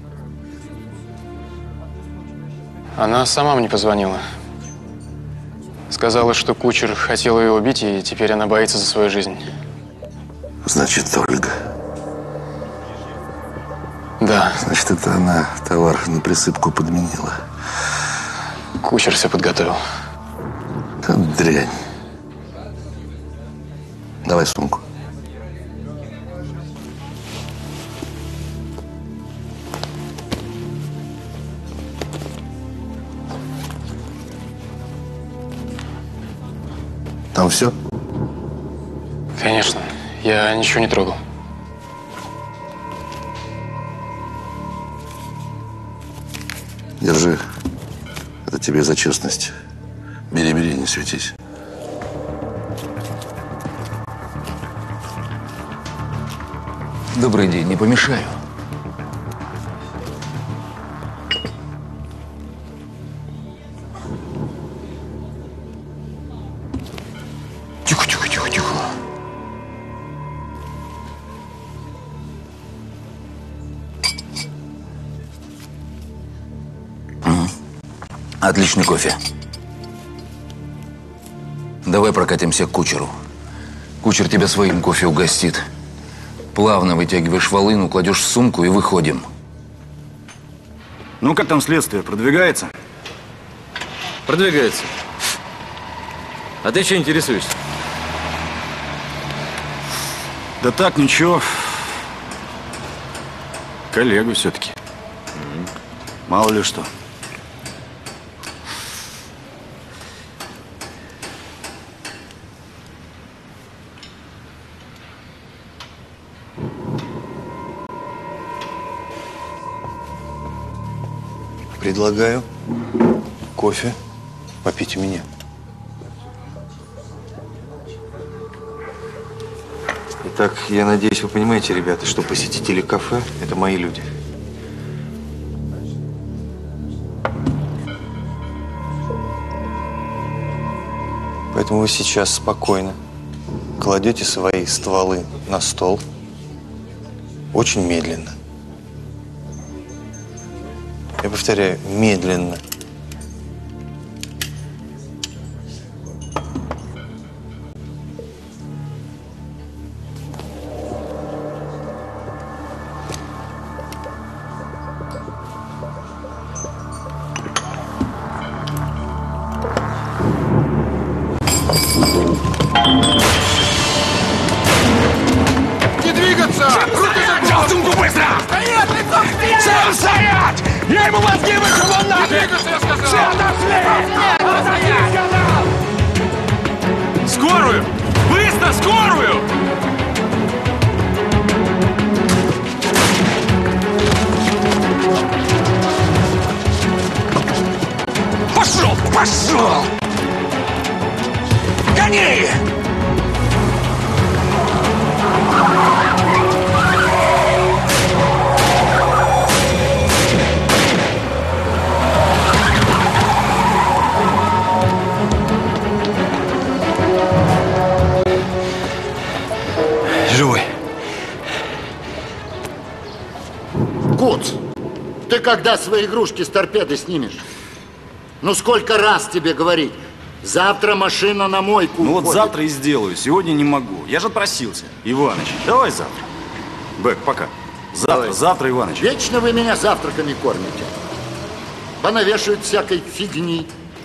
Она сама мне позвонила. Сказала, что кучер хотел ее убить, и теперь она боится за свою жизнь. Значит, Ольга. Да. Значит, это она товар на присыпку подменила. Кучер все подготовил. Да дрянь. Давай сумку. Там все? Конечно. Я ничего не трогал. Держи. Это тебе за честность. Бери, бери, не светись. Добрый день, не помешаю. Тихо, тихо, тихо, тихо. Отличный кофе. Давай прокатимся к кучеру. Кучер тебя своим кофе угостит. Плавно вытягиваешь волыну, кладешь в сумку и выходим. Ну, как там следствие? Продвигается? Продвигается. А ты что интересуешься? Да так, ничего. Коллегу все-таки. Мало ли что. Предлагаю кофе попить у меня. Итак, я надеюсь, вы понимаете, ребята, что посетители кафе – это мои люди. Поэтому вы сейчас спокойно кладете свои стволы на стол, очень медленно. Я повторяю, медленно. Не двигаться! Руки за голову! Сумку быстро! Стоять! Лицом к стене! Всем стоять! Я ему мозги вышибу нафиг! Не двигаться, я сказал! Все отошли! Скорую! Быстро, скорую! Пошел! Пошел! Гони! Живой. Куц, ты когда свои игрушки с торпедой снимешь? Ну сколько раз тебе говорить? Завтра машина на мойку Ну вот уходит. завтра и сделаю. Сегодня не могу. Я же отпросился. Иваныч, давай завтра. Бэк, пока. Завтра, Давай. завтра, Иваныч. Вечно вы меня завтраками кормите. Понавешивают всякой фигни.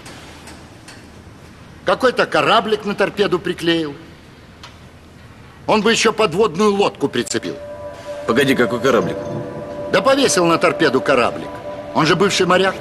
Какой-то кораблик на торпеду приклеил. Он бы еще подводную лодку прицепил. Погоди, какой кораблик? Да повесил на торпеду кораблик. Он же бывший моряк.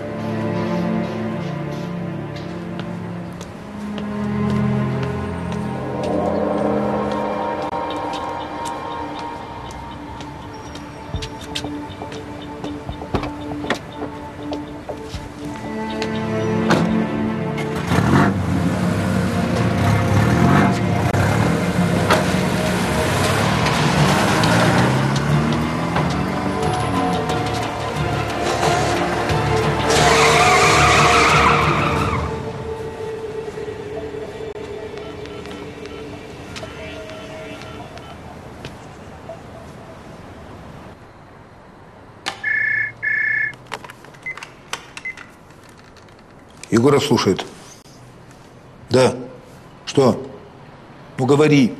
Егоров слушает. Да. Что? Ну, говори.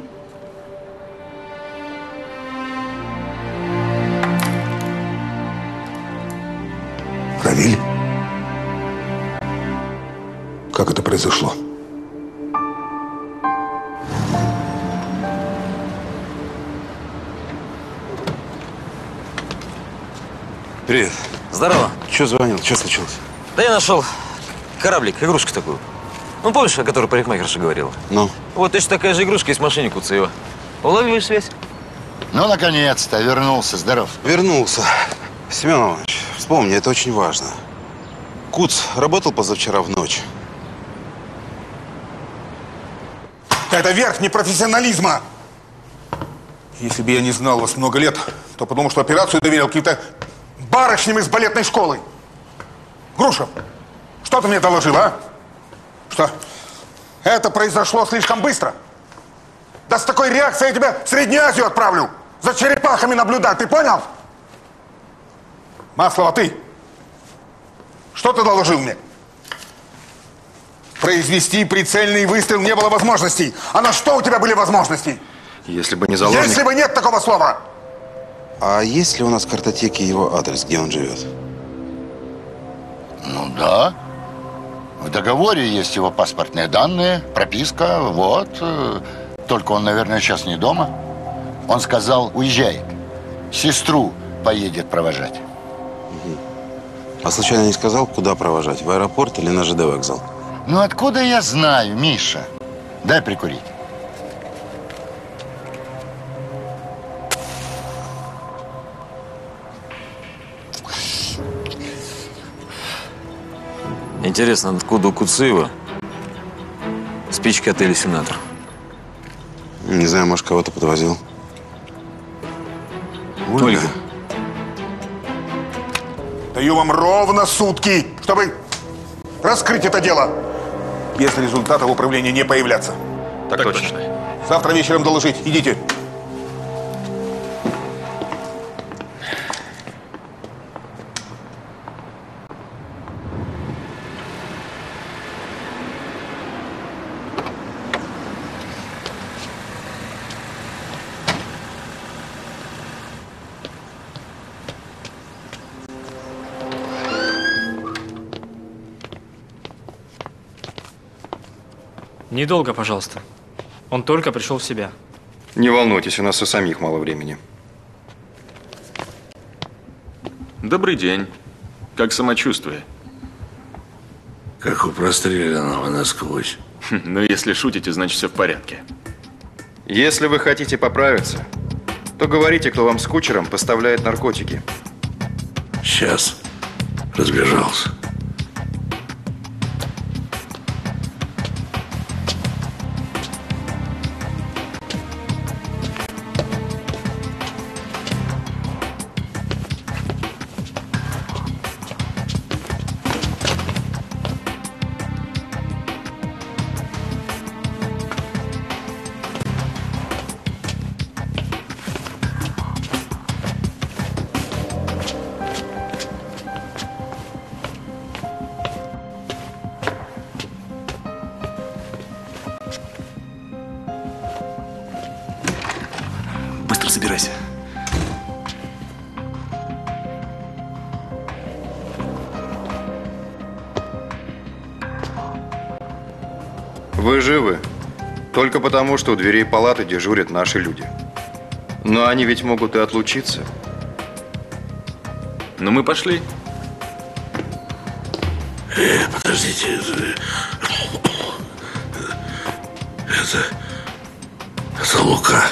Равиль? Как это произошло? Привет. Здорово. Че звонил? Что случилось? Да я нашел кораблик, игрушку такую. Ну, помнишь, о которой парикмахерша говорила? Ну? Вот точно такая же игрушка есть в машине Куцеева. Улавливаешь связь? Ну, наконец-то, вернулся. Здоров. Вернулся. Семен Иванович, вспомни, это очень важно. Куц работал позавчера в ночь? Это верх непрофессионализма. Если бы я не знал вас много лет, то подумал, что операцию доверил каким-то барышням из балетной школы. Грушев, что ты мне доложил, а? Что? Это произошло слишком быстро. Да с такой реакцией я тебя в Среднюю Азию отправлю. За черепахами наблюдать, ты понял? Маслова, ты? Что ты доложил мне? Произвести прицельный выстрел не было возможностей. А на что у тебя были возможности? Если бы не заложник... Если бы нет такого слова! А есть ли у нас в картотеке его адрес, где он живет? Ну да. В договоре есть его паспортные данные, прописка, вот. Только он, наверное, сейчас не дома. Он сказал, уезжает. Сестру поедет провожать. А случайно не сказал, куда провожать? В аэропорт или на ЖД вокзал? Ну откуда я знаю, Миша? Дай прикурить. Интересно, откуда у Куцыева спички отеля «Сенатор»? Не знаю, может, кого-то подвозил. Ольга. Даю вам ровно сутки, чтобы раскрыть это дело. Без результата в управлении не появляться. Так точно. Завтра вечером доложить. Идите. Недолго, пожалуйста. Он только пришел в себя. Не волнуйтесь, у нас у самих мало времени. Добрый день. Как самочувствие? Как у простреленного насквозь. Ну, если шутите, значит все в порядке. Если вы хотите поправиться, то говорите, кто вам с кучером поставляет наркотики. Сейчас. Разбежался. Быстро собирайся. Вы живы только потому, что у дверей палаты дежурят наши люди. Но они ведь могут и отлучиться. Ну, мы пошли. Подождите. Это Лука.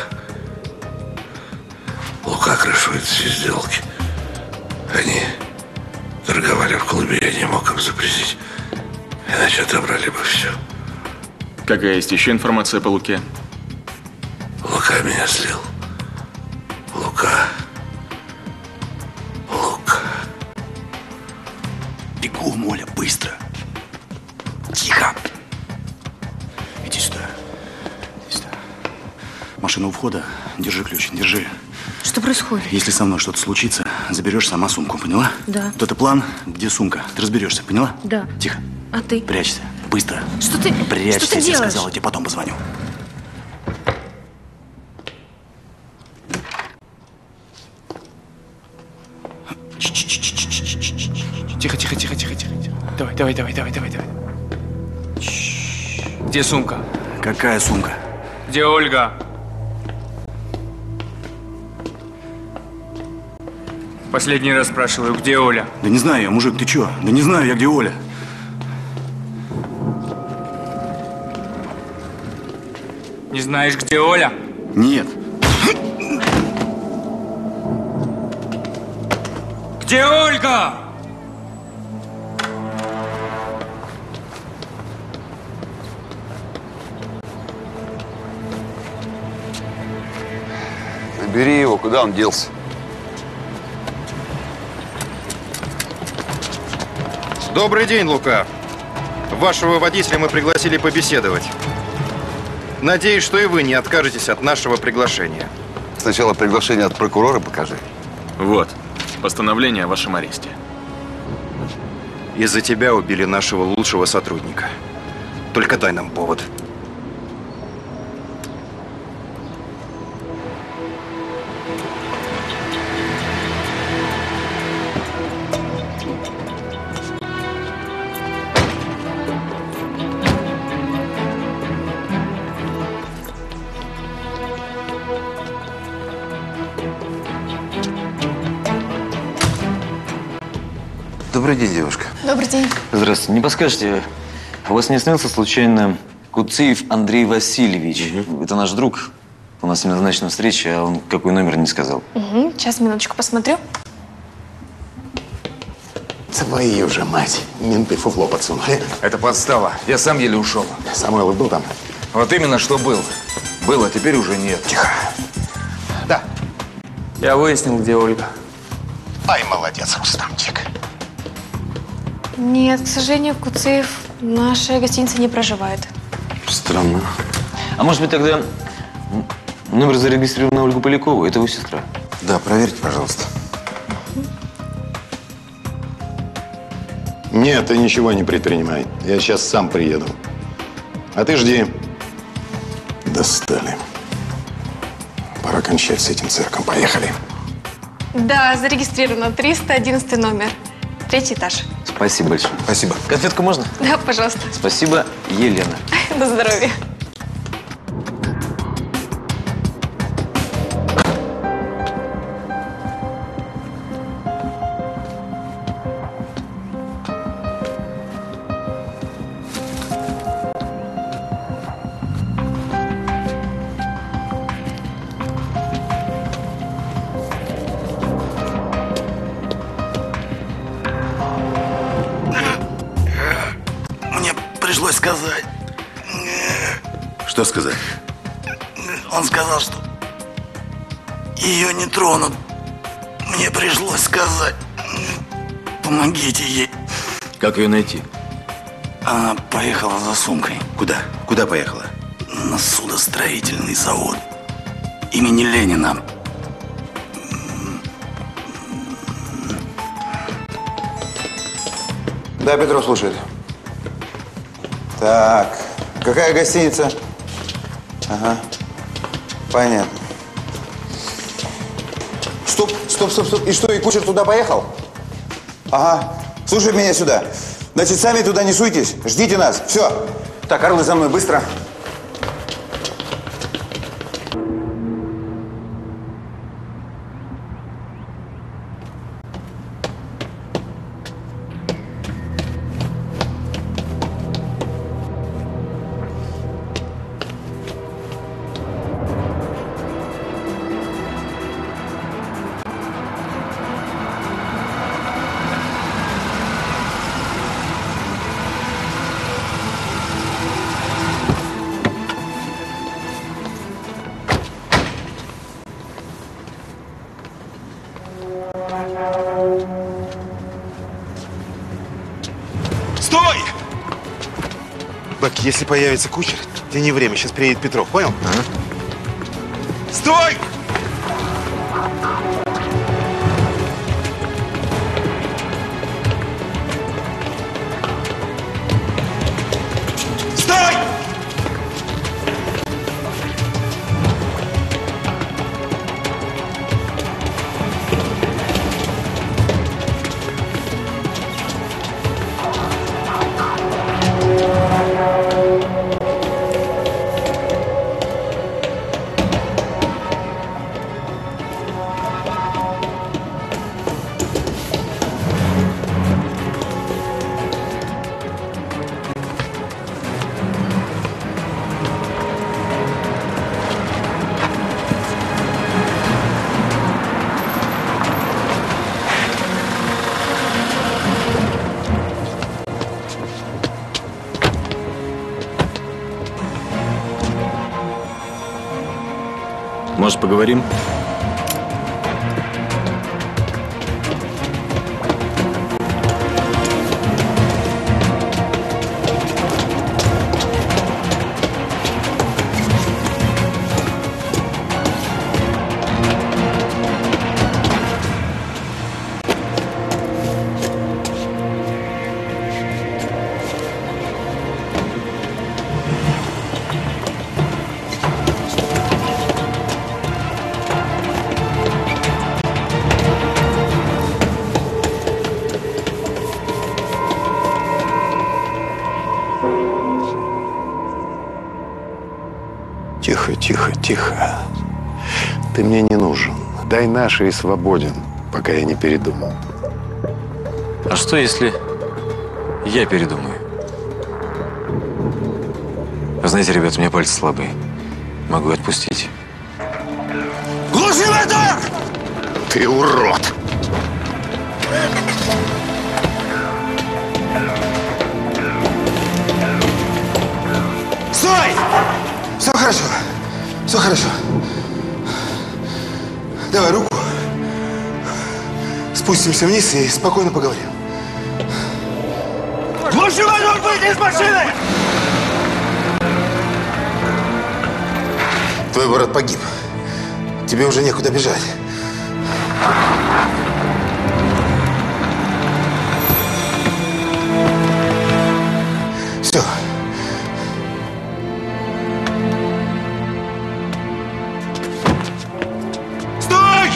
Лука крышует все сделки. Они торговали в клубе, я не мог им запретить. Иначе отобрали бы все. Какая есть еще информация по Луке? Лука меня слил. Лука. Бегу, Моля, быстро. Тихо. Иди сюда. Иди сюда. Машина у входа. Держи ключ, держи. Что происходит? Если со мной что-то случится, заберешь сама сумку, поняла? Да. Вот это план, где сумка. Ты разберешься, поняла? Да. Тихо. А ты? Прячься. Быстро. Что ты? Прячься, что ты я тебе делаешь? сказала, я тебе потом позвоню. Тихо, тихо, тихо, тихо, тихо. Давай. Где сумка? Какая сумка? Где Ольга? Последний раз спрашиваю, где Оля? Да не знаю я, мужик, ты чё? Да не знаю я, где Оля. Не знаешь, где Оля? Нет. Где Ольга? бери его, куда он делся? Добрый день, Лука. Вашего водителя мы пригласили побеседовать. Надеюсь, что и вы не откажетесь от нашего приглашения. Сначала приглашение от прокурора покажи. Вот, постановление о вашем аресте. Из-за тебя убили нашего лучшего сотрудника. Только дай нам повод. Добрый день, девушка. Добрый день. Здравствуйте. Не подскажете, у вас не снился случайно Куцеев Андрей Васильевич? Это наш друг. У нас с ним назначена встреча, а он какой номер не сказал. Угу. Сейчас, минуточку, посмотрю. Твою же мать. Менты фуфло подсунули. Это подстава. Я сам еле ушел. Самойлов был там? Вот именно, что был. Был, а теперь уже нет. Тихо. Да. Я выяснил, где Ольга. Ай, молодец, Рустамчик. Нет, к сожалению, Куцеев в нашей гостинице не проживает. Странно. А может быть, тогда номер зарегистрирован на Ольгу Полякову? Это его сестра. Да, проверьте, пожалуйста. Нет, ты ничего не предпринимай. Я сейчас сам приеду. А ты жди. Достали. Пора кончать с этим цирком. Поехали. Да, зарегистрировано. 311 номер. 3-й этаж. Спасибо большое. Спасибо. Конфетку можно? Да, пожалуйста. Спасибо, Елена. На здоровье. Мне пришлось сказать. Что сказать? Он сказал, что ее не тронут. Мне пришлось сказать. Помогите ей. Как ее найти? Она поехала за сумкой. Куда? Куда поехала? На судостроительный завод. Имени Ленина. Да, Петров слушает. Так, какая гостиница? Ага, понятно. Стоп. И что, и кучер туда поехал? Ага, слушай меня сюда. Значит, сами туда не суйтесь, ждите нас. Все. Так, Орлы, за мной, быстро. Стой! Бэк, если появится кучер, тяни время, сейчас приедет Петров, понял? Стой! Стой! Может, поговорим? тихо, тихо. Ты мне не нужен. Дай наши и свободен, пока я не передумал. А что, если я передумаю? Вы знаете, ребята, у меня пальцы слабые. Могу отпустить. Глуши мотор! Ты урод! Стой! Все хорошо. Все хорошо. Давай руку. Спустимся вниз и спокойно поговорим. Глуши мотор, выйди из машины! Твой брат погиб. Тебе уже некуда бежать. Все. Стой!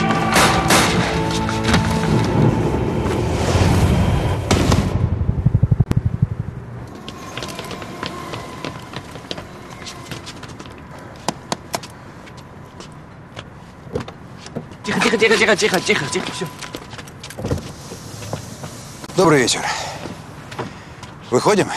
Тихо, все. Добрый вечер. Выходим?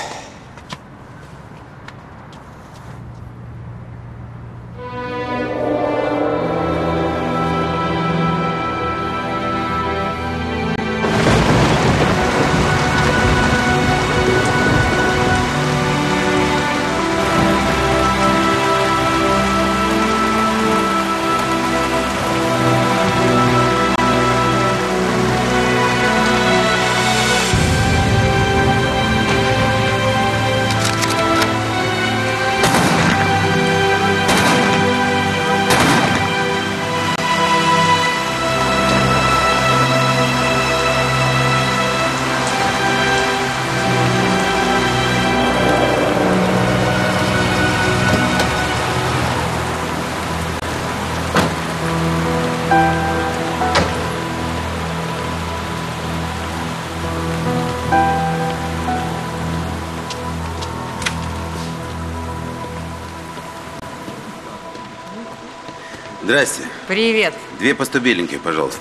Здрасте. Привет. 2 по 100 беленьких, пожалуйста.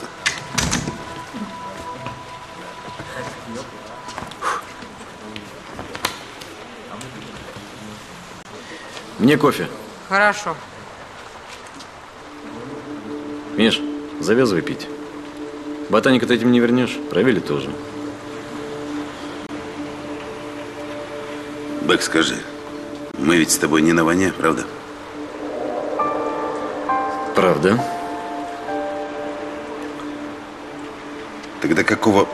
Мне кофе. Хорошо. Миш, завязывай пить. Ботаника ты этим не вернешь, Равиля тоже. Бэк, скажи, мы ведь с тобой не на войне, правда? Правда. Тогда какого...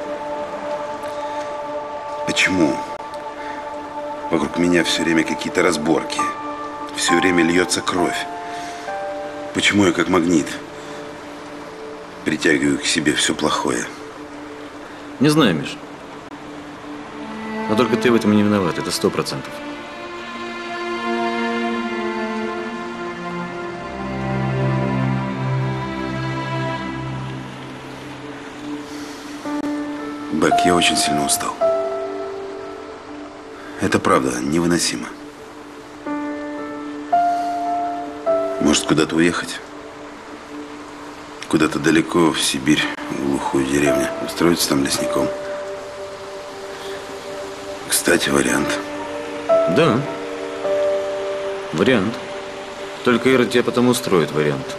Почему вокруг меня все время какие-то разборки? Все время льется кровь. Почему я как магнит притягиваю к себе все плохое? Не знаю, Миш. Но только ты в этом не виноват, это 100%. Бэк, я очень сильно устал. Это правда невыносимо. Может, куда-то уехать? Куда-то далеко, в Сибирь, в глухую деревню. Устроиться там лесником. Кстати, вариант. Да. Вариант. Только Ира тебя потом устроит вариант.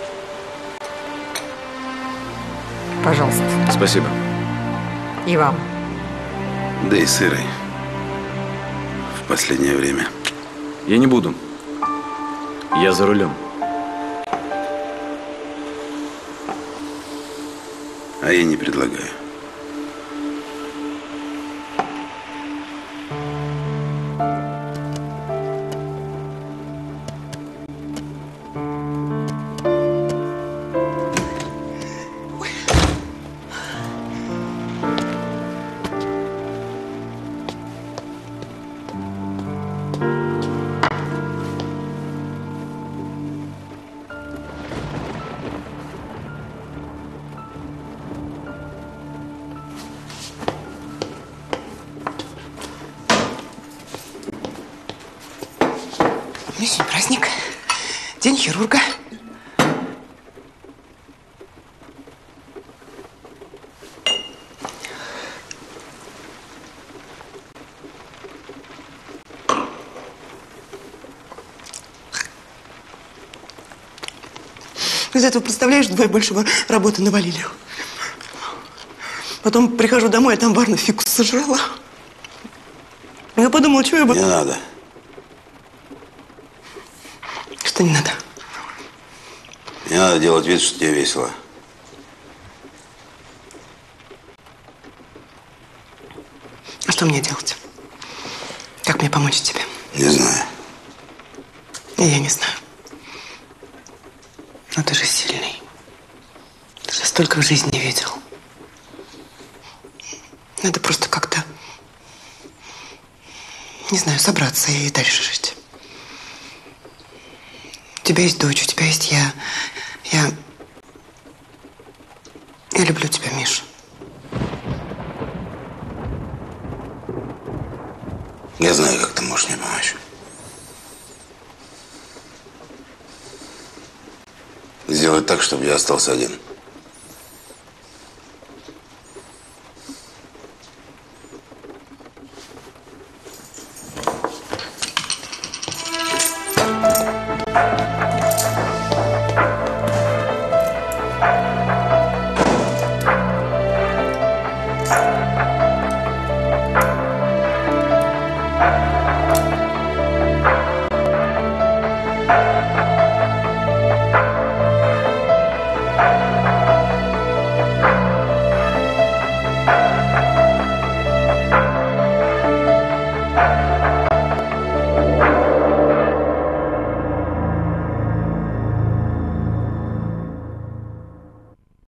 Пожалуйста. Спасибо. И вам. Да и с Ирой. В последнее время. Я не буду. Я за рулем. А я не предлагаю. Ну, сегодня праздник. День хирурга. Из этого, представляешь, вдвое больше работы навалили. Потом прихожу домой, а там Варна фикус сожрала. Я подумала, что я бы... Не надо. Что не надо? Не надо делать вид, что тебе весело. А что мне делать? Как мне помочь тебе? Не знаю. И я не знаю. Но ты же сильный. Ты же столько в жизни видел. Надо просто как-то, не знаю, собраться и дальше жить. У тебя есть дочь, у тебя есть я. Я люблю тебя, Миша. Я знаю, как ты можешь мне помочь. Сделать так, чтобы я остался один.